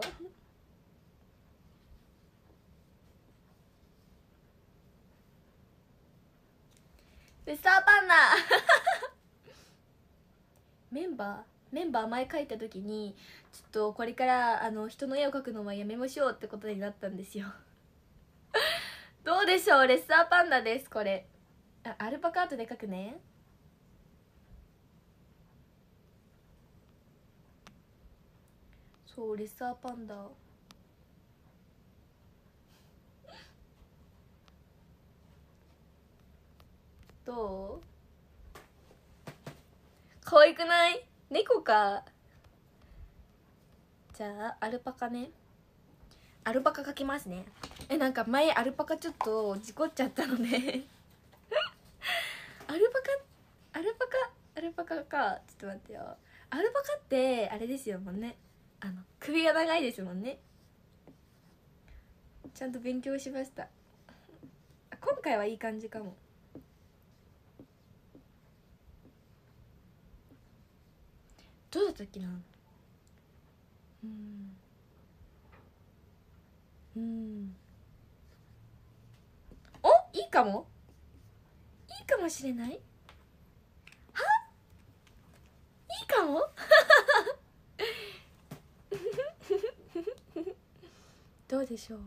レッサーパンダメンバー前書いた時に、ちょっとこれから人の絵を描くのはやめましょうってことになったんですよどうでしょう、レッサーパンダです、これ。アルパカートで描くね。そう、レッサーパンダどう？可愛くない？猫か。じゃあアルパカね、アルパカ描きますね。なんか前アルパカちょっと事故っちゃったのでアルパカか。ちょっと待ってよ。アルパカってあれですよもんね、首が長いですもんね。ちゃんと勉強しました。今回はいい感じかも。どうだったっけな。お、いいかも、いいかもしれない。いいかもどうでしょう。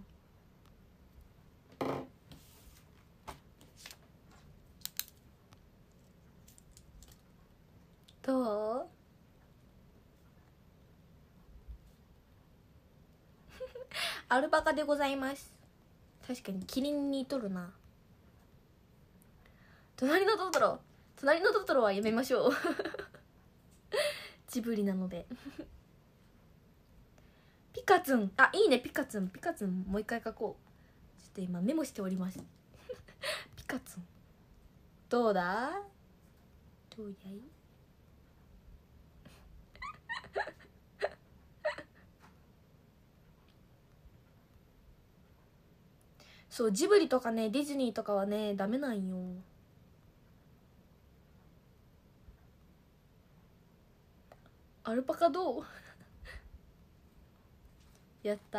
アルパカでございます。確かにキリンに似とるな。隣のトトロはやめましょうジブリなのでピカツン、あ、いいね。ピカツンもう一回書こう。ちょっと今メモしておりますピカツンどうだ、どうやいそう、ジブリとかね、ディズニーとかはね、ダメなんよ。アルパカどうやった。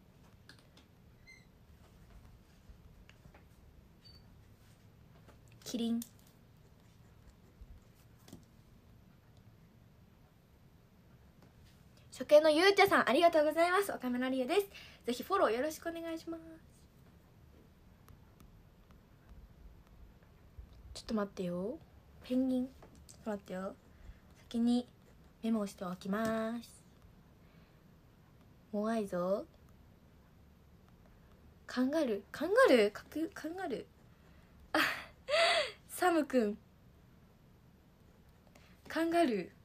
キリン。初見のゆうちゃさん、ありがとうございます。岡村理恵です。ぜひフォローよろしくお願いします。ちょっと待ってよ。ペンギン。ちょっと待ってよ。先にメモしておきます。モアイ像。カンガルーカンガルーあサムくんカンガルー。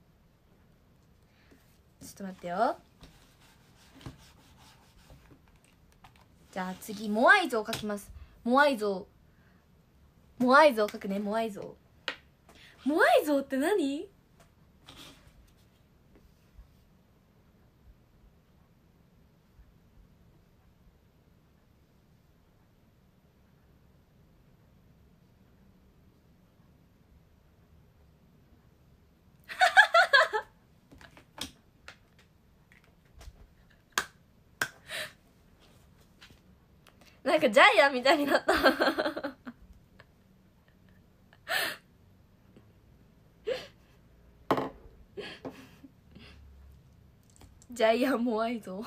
ちょっと待ってよ。じゃあ次モアイ像を描きます。モアイ像描くね。モアイ像って何なんかジャイアンみたいになったジャイアンモアイ像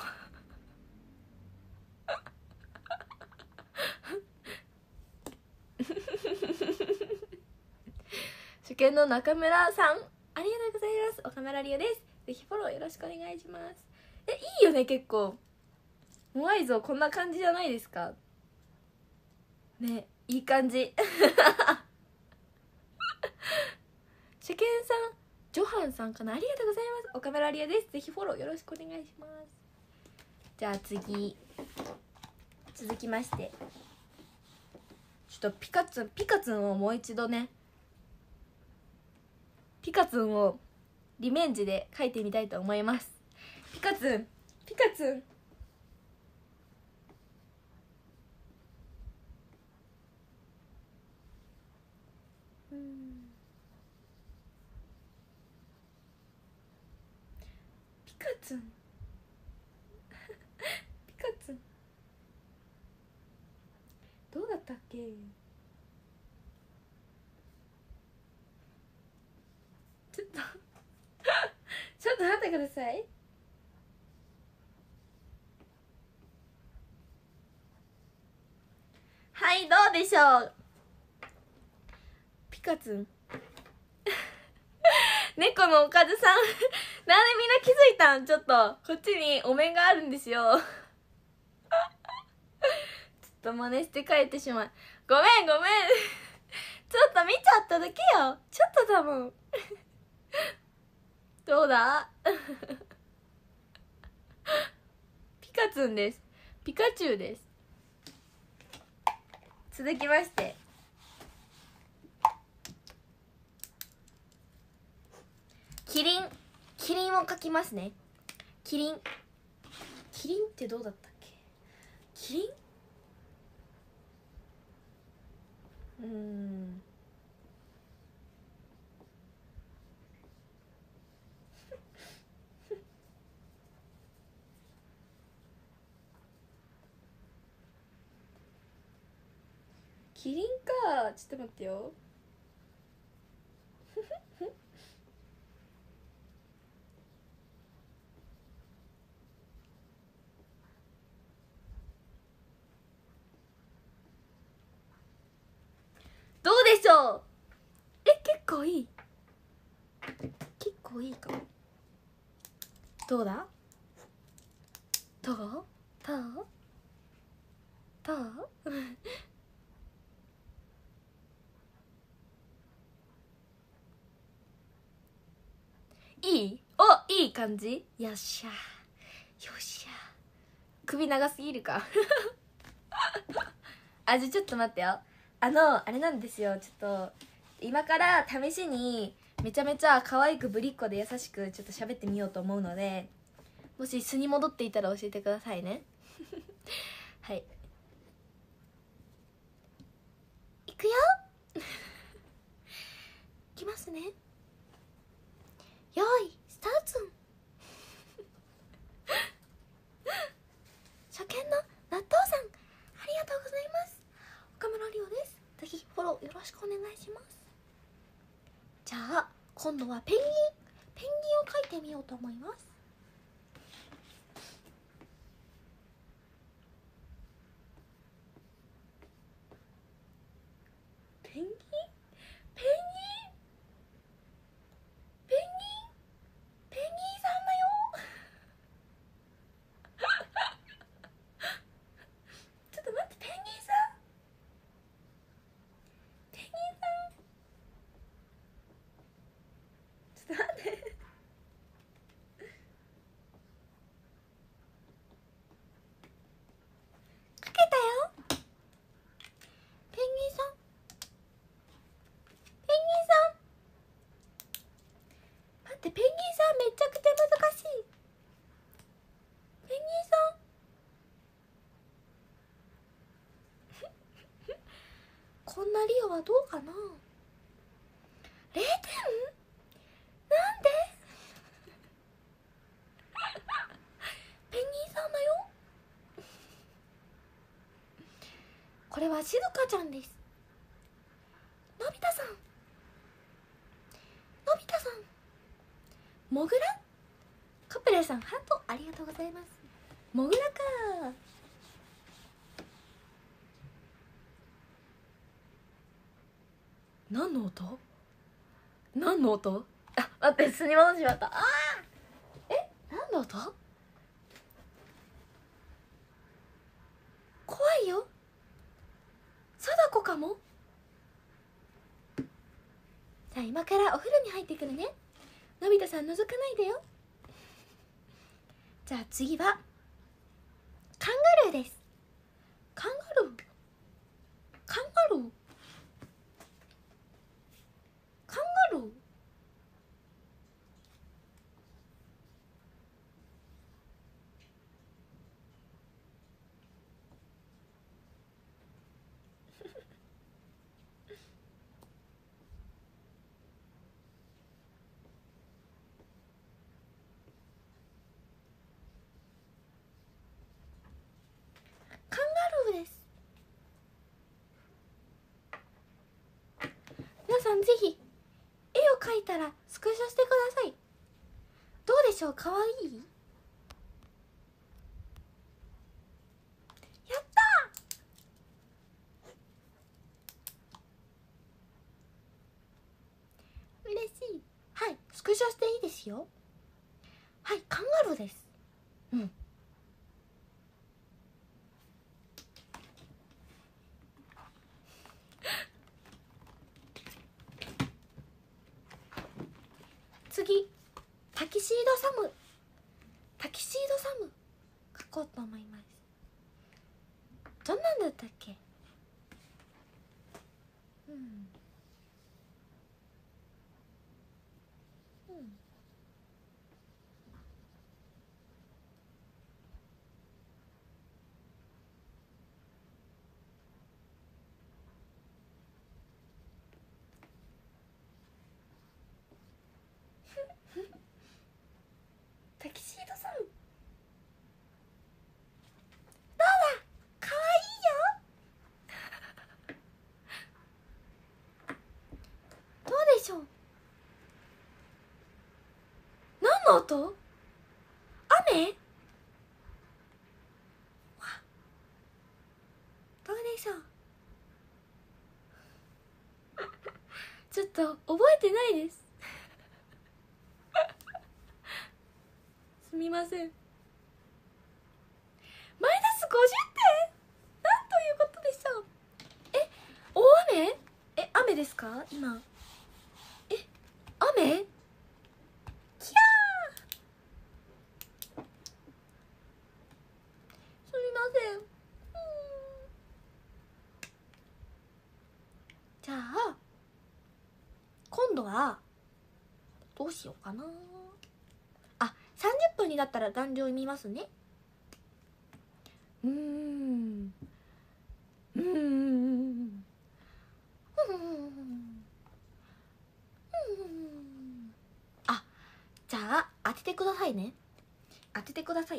初見の中村さん、ありがとうございます。岡村理恵です。ぜひフォローよろしくお願いします。いいよね。結構モアイ像こんな感じじゃないですかね。いい感じ初見さん、ジョハンさんかな。ありがとうございます。岡村理恵です。ぜひフォローよろしくお願いします。じゃあ次、続きましてちょっとピカツンをもう一度ね、ピカツンをリベンジで描いてみたいと思います。ピカツンピカツンピカツンどうだったっけ。ちょっとちょっと待ってください。はい、どうでしょう。ピカツン猫のおかずさんなんでみんな気づいたん。ちょっとこっちにお面があるんですよちょっと真似して帰ってしまう。ごめんちょっと見ちゃっただけよ。ちょっと多分どうだピカツンです。ピカチュウです。続きましてキリンを描きますね。キリンってどうだったっけ。キリンキリンか。ちょっと待ってよどうでしょう。結構いいかも。どういいいい感じ。よっしゃよっしゃ。首長すぎるかあ、じゃあちょっと待ってよ。あれなんですよ。ちょっと今から試しにめちゃめちゃ可愛くぶりっ子で優しくちょっと喋ってみようと思うので、もし素に戻っていたら教えてくださいねはい、いくよいきますね。よーいスタート初見の納豆さん、ありがとうございます。岡村りおです。ぜひフォローよろしくお願いします。じゃあ今度はペンギンを描いてみようと思います。ペンギンペンギンペンギンペンギンさんだよちょっと待って、ペンギンさんペンギンさんちょっと待ってかけたよ。ペンギンさんペンギンさん待って、ペンギンさんめちゃくちゃ難しい。ペンギンさんこんなリオはどうかな。0点なんでペンギンさんだよ。これはしずかちゃんです。のび太さんのび太さんもぐらカプレさんハートありがとうございます。もぐらか。何の音何の音。あ、待って、すに戻しまった。あーえ、何の音。怖いよ。貞子かも。さあ今からお風呂に入ってくるね。のび太さん覗かないでよ。じゃあ次はカンガルーです。カンガルーカンガルーカンガルーカンガルーです。皆さんぜひ絵を描いたらスクショしてください。どうでしょう、かわいい。やったー、嬉しい。はい、スクショしていいですよ。はい、カンガルーです。うん。次、タキシードサム描こうと思います。どんなんだったっけ。うんタキシードサムどうだ、かわいいよどうでしょう。何の音。雨。どうでしょう。ちょっと覚えてないですすみません。マイナス50点。なんということでしょう。え、大雨。雨ですか今。雨。キラはどうしようかな。あ、30分になったら壇上見ますね。あ、じゃあ当ててくださいね。当ててください。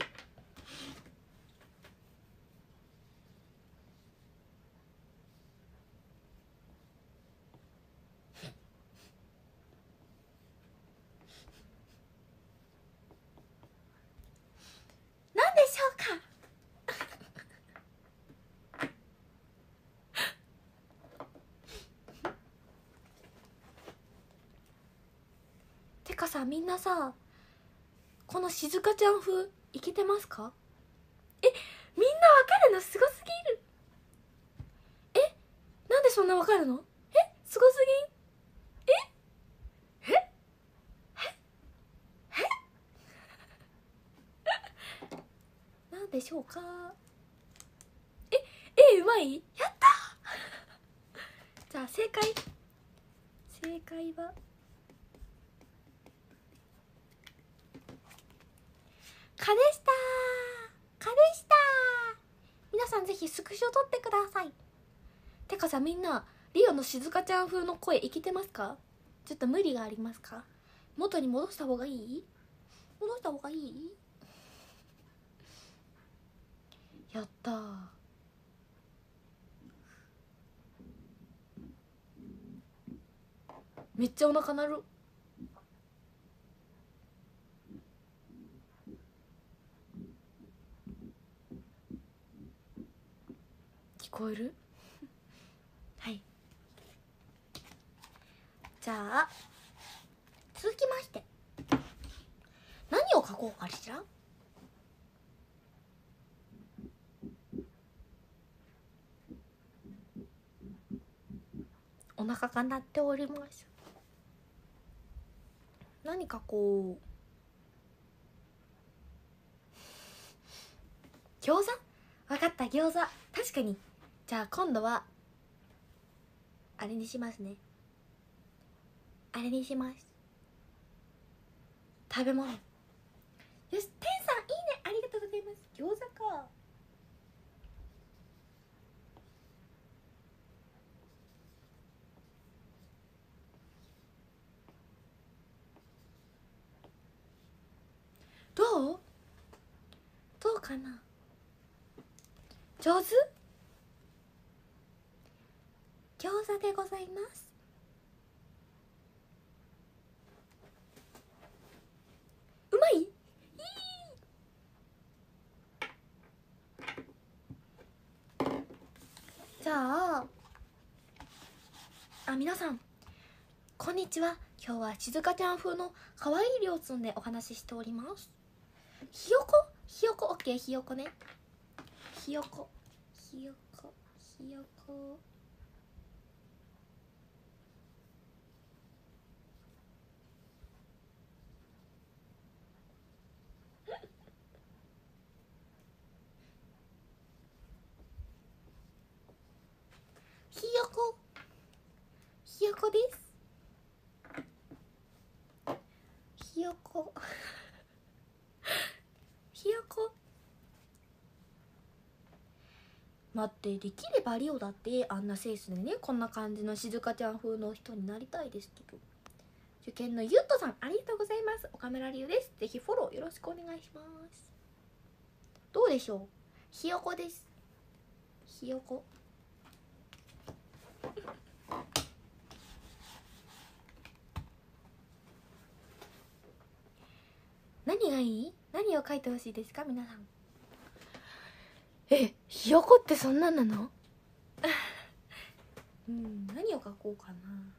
何でしょうか。てかさ、みんなさ、このしずかちゃん風いけてますか？みんなわかるのすごすぎる。なんでそんなわかるの？すごすぎん。なんでしょうか。うまい？やったじゃあ正解は蚊でした。皆さんぜひスクショ撮ってください。てかさ、みんなリオのしずかちゃん風の声いけてますか？ちょっと無理がありますか？元に戻した方がいい？やったー。めっちゃお腹鳴る。聞こえる？はい。じゃあ続きまして何を書こうかしら。お腹が鳴っております。何書こう。餃子？わかった、餃子。確かに。じゃあ今度はあれにしますね。食べ物。よし、てんさんいいね、ありがとうございます。餃子か。どうかな。上手？餃子でございます。うまい？じゃあ皆さんこんにちは。今日はしずかちゃん風の可愛いりょうつんでお話ししております。ひよこオッケー。ひよこね。ひよこ。ひよこです。ひよこ待って、できればリオだってあんなセンスでね、こんな感じのしずかちゃん風の人になりたいですけど。受験のゆうとさんありがとうございます。岡村りおです。ぜひフォローよろしくお願いします。どうでしょう。ひよこです。ひよこ何がいい？何を書いてほしいですか皆さん。ひよこってそんなんなの？何を書こうかな。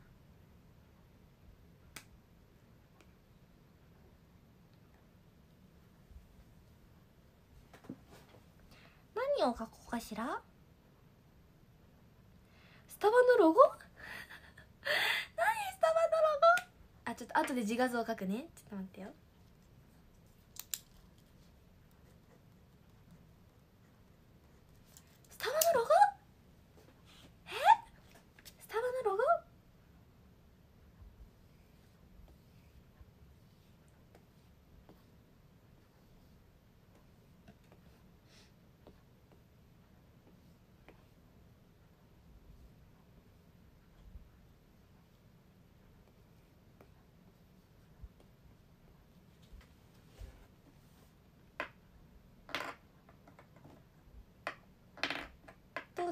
何を書こうかしら。スタバのロゴ？何スタバのロゴ？あ、ちょっと後で自画像書くね。ちょっと待ってよ。スタバのロゴ？スタバのロゴ？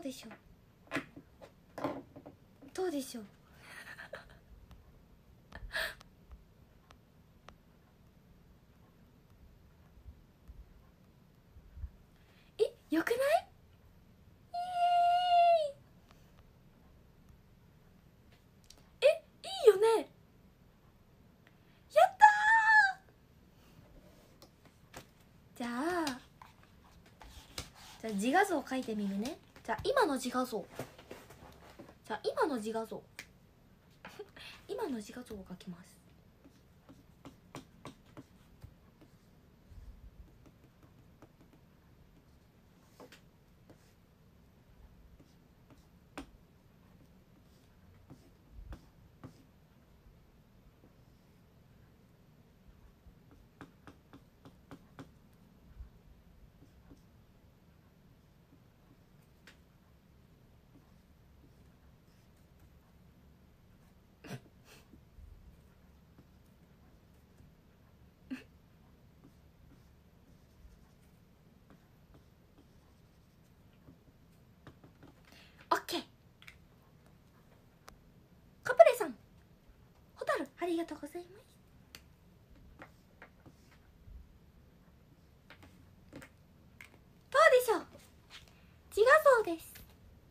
でしょう、どうでしょう。え、よくない？イエーイ。え、いいよね。やったー。じゃあ自画像を描いてみるね。じゃあ今の自画像今の自画像を描きます。オッケー。カプレさん、ホタルありがとうございます。どうでしょう。自画像です。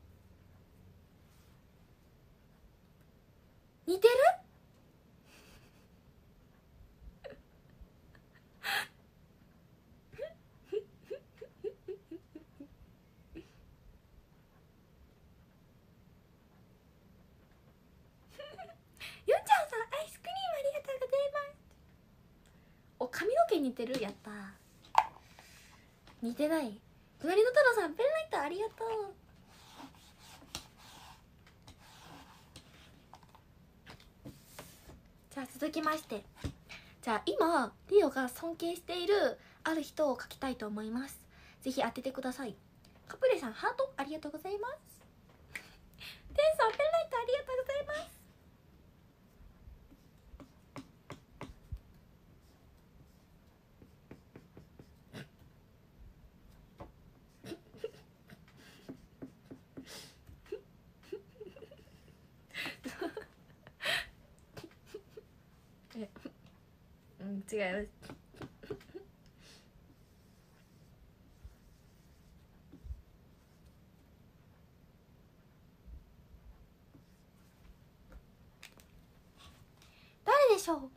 似てる？よんちゃんさん、アイスクリームありがとうございます。お、髪の毛似てる。やったー。似てない。隣の太郎さん、ペンライトありがとう。じゃあ続きまして、じゃあ今リオが尊敬しているある人を描きたいと思います。ぜひ当ててください。カプレさん、ハートありがとうございます。テンさん、ペンライトありがとうございます。違います。誰でしょう。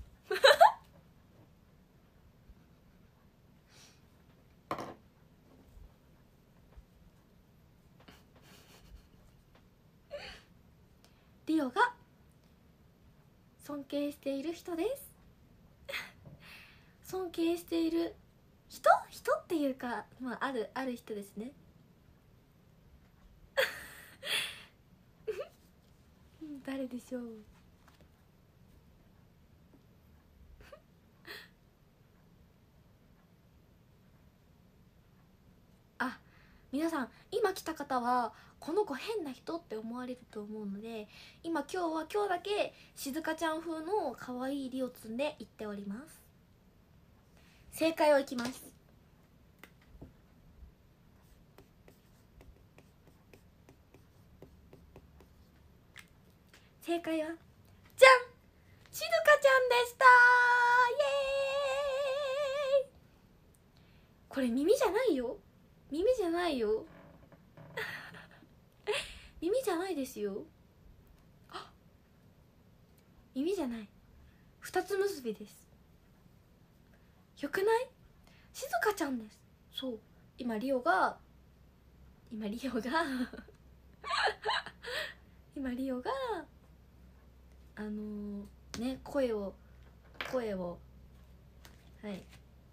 リオが尊敬している人です。尊敬している人っていうか、まあ、ある人ですね。誰でしょう。あ、皆さん今来た方はこの子変な人って思われると思うので、今日だけ静香ちゃん風の可愛いリオツンで言っております。正解をいきます。正解はじゃん、静香ちゃんでした。イエーイ。これ耳じゃないよ。耳じゃないよ。耳じゃないですよ。あ、耳じゃない。二つ結びです。よくない？静香ちゃんです。そう、今リオが今リオがね、声をはい、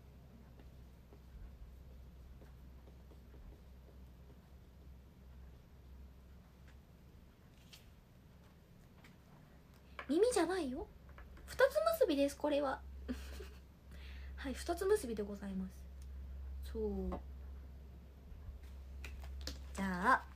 耳じゃないよ。二つ結びです、これは。はい、二つ結びでございます。そう、じゃあ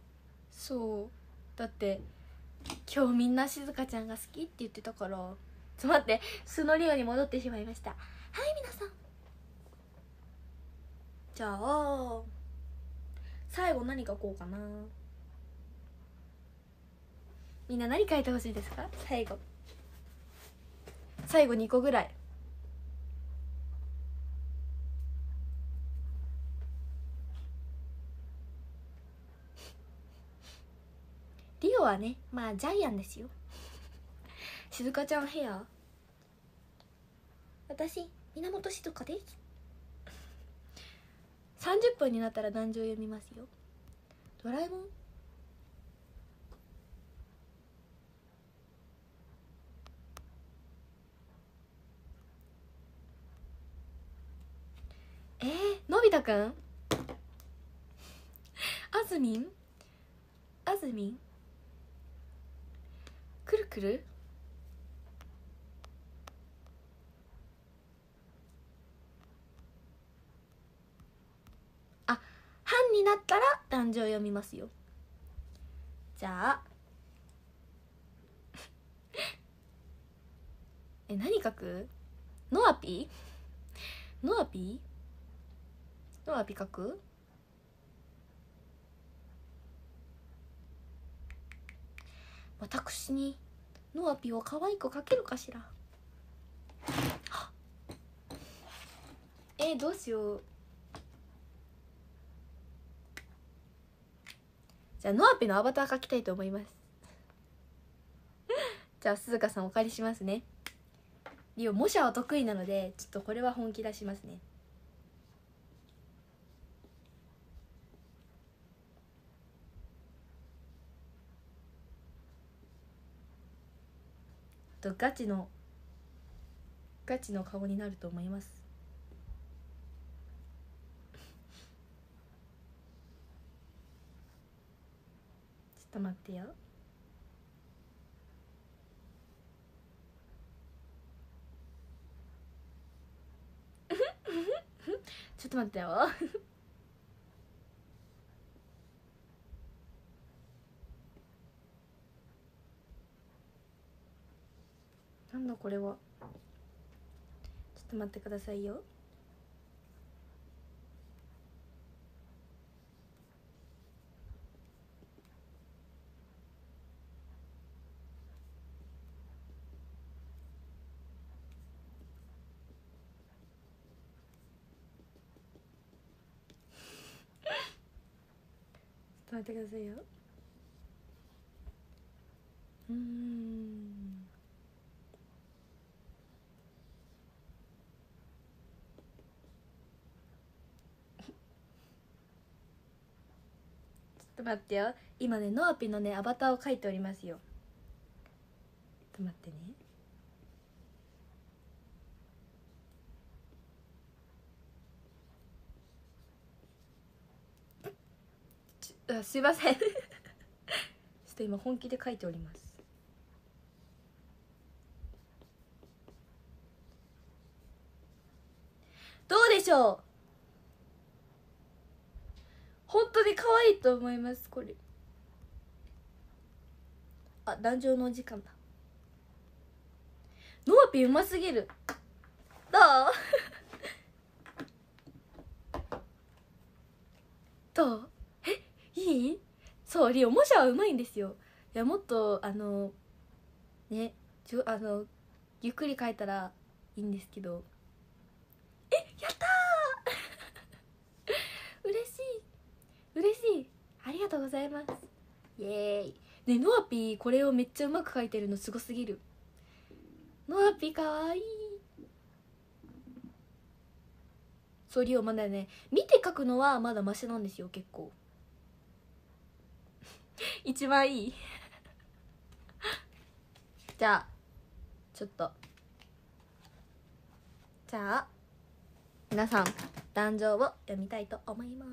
そうだって今日みんな静香ちゃんが好きって言ってたから、 ちょっと待って、素のリオに戻ってしまいました。はい、皆さん、じゃあ最後何書こうかな。みんな何書いてほしいですか？最後2個ぐらい。リオはね、まあジャイアンですよ。静香ちゃんヘア。私源静香です。30分になったら壇上読みますよ。ドラえもん。のび太くん、あずみんくるくる、あ、半になったら壇上読みますよ。じゃあ何書く？ノアピ書く？私にノアピを可愛く描けるかしら。どうしよう。じゃあノアピのアバター描きたいと思います。じゃあ鈴鹿さんお借りしますね。リオ模写は得意なので、ちょっとこれは本気出しますね。ガチの顔になると思います。ちょっと待ってよ。ちょっと待ってよ。なんだこれは。ちょっと待ってくださいよ。ちょっと待ってくださいよ。ちょっと待ってよ。今ね、ノアピのねアバターを描いておりますよ。ちょっと待ってね。すいません。ちょっと今本気で描いております。どうでしょう。本当に可愛いと思います。これ壇上のお時間だ。ノアピうますぎる。どう？どう？いい？そう、リオ模写はうまいんですよ。いや、もっとね、ゆっくり描いたらいいんですけど。やったー嬉しい、ありがとうございます。イエーイ。ね、ノアピこれをめっちゃうまく描いてるのすごすぎる。ノアピかわいい。そう、リオまだね、見て描くのはまだマシなんですよ。結構一番いい。じゃあちょっと、じゃあ皆さん壇上を読みたいと思います。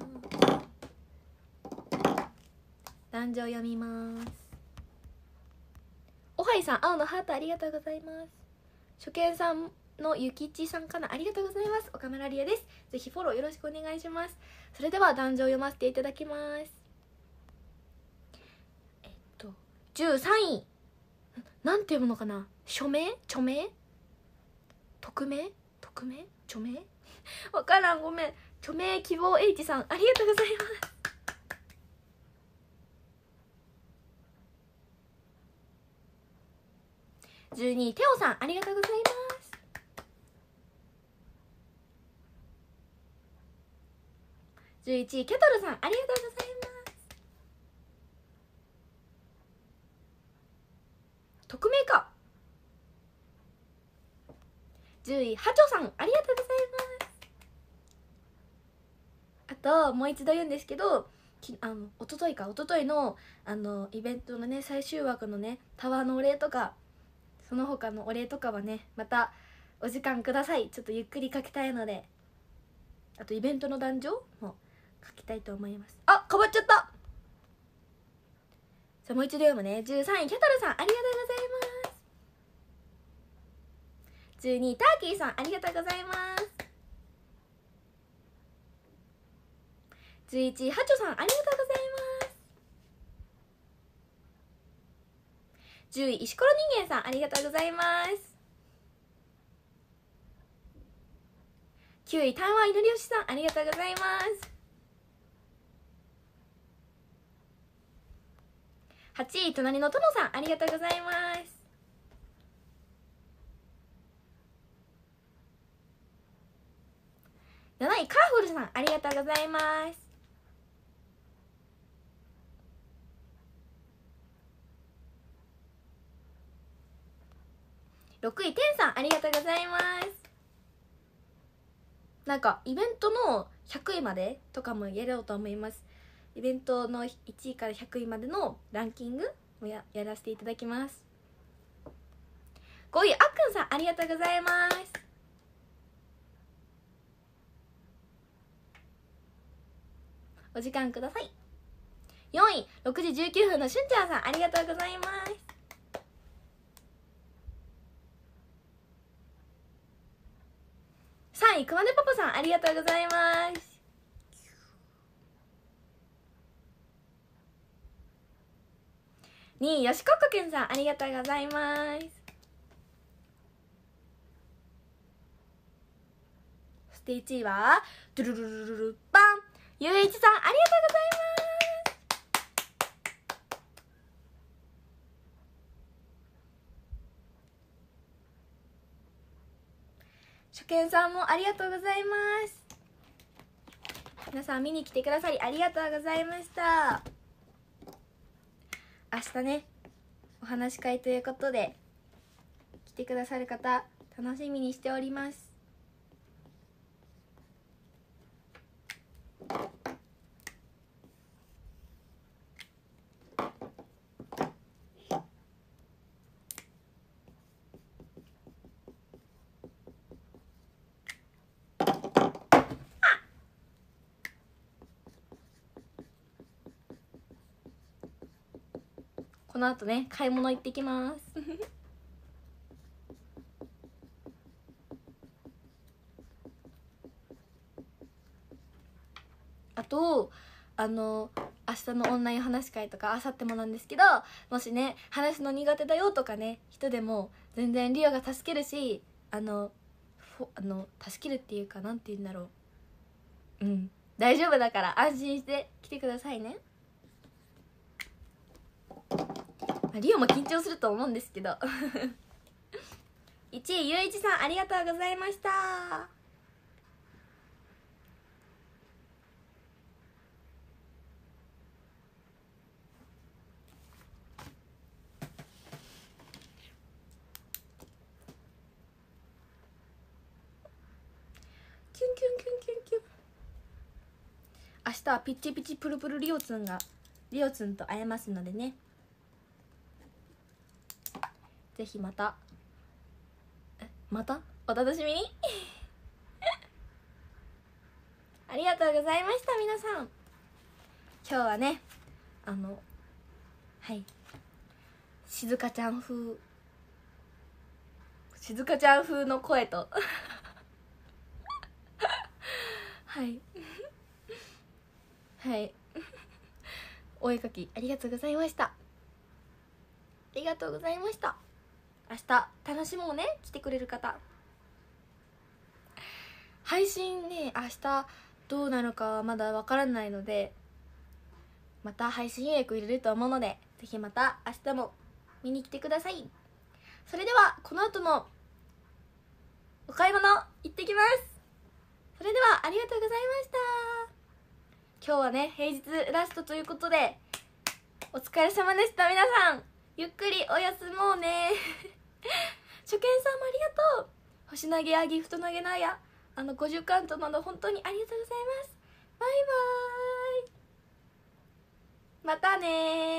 壇上読みます。おはいさん、青のハートありがとうございます。初見さんのゆきちさんかな、ありがとうございます。岡村理恵です。ぜひフォローよろしくお願いします。それでは壇上読ませていただきます。13位なんて読むのかな。 署名著名匿名著名わからん、ごめん。著名希望 H さんありがとうございます。12テオさんありがとうございます。11ケトルさんありがとうございます。匿名か。10位ハチョさんありがとうございます。あともう一度言うんですけど、一昨日のイベントのね最終枠のねタワーのお礼とかその他のお礼とかはねまたお時間ください。ちょっとゆっくり書きたいので、あとイベントの壇上も書きたいと思います。あ、変わっちゃった。さあもう一度読むね。13位キャトルさんありがとうございます。12ターキーさんありがとうございます。11ハチョさんありがとうございます。10位石ころ人間さんありがとうございます。9位台湾いのりよしさんありがとうございます。8位隣のとのさんありがとうございます。7位カラフルさんありがとうございます。6位てんさんありがとうございます。なんかイベントの100位までとかもやろうと思います。イベントの1位から100位までのランキングをやらせていただきます。5位あっくんさんありがとうございます。お時間ください。4位6時19分のしゅんちゃんさんありがとうございます。3位くまねパパさんありがとうございます。2位よしここくんさんありがとうございます。そして1位はドゥルルルルルバンゆういちさんありがとうございます。初見さんもありがとうございます。皆さん見に来てくださりありがとうございました。明日ねお話し会ということで来てくださる方楽しみにしております。この後ね買い物行ってきますあと明日のオンライン話し会とかあさってもなんですけど、もしね話すの苦手だよとかね人でも全然リオが助けるし助けるっていうかなんて言うんだろう、大丈夫だから安心して来てくださいね。リオも緊張すると思うんですけど1位ゆういちさんありがとうございました。キュンキュンキュンキュンキュン。明日はピッチピチプルプルリオツンと会えますのでね、ぜひまたお楽しみにありがとうございました皆さん。今日はね静香ちゃん風の声とはいお絵かきありがとうございました。ありがとうございました。 明日楽しもうね、来てくれる方。配信ね、明日どうなるかはまだわからないので、また配信予約入れると思うので、ぜひまた明日も見に来てください。それではこの後もお買い物行ってきます。それではありがとうございました。今日はね、平日ラストということでお疲れ様でした。皆さんゆっくりお休もうね初見さんもありがとう。星投げやギフト投げなや50カウントなど本当にありがとうございます。バイバーイ、またねー。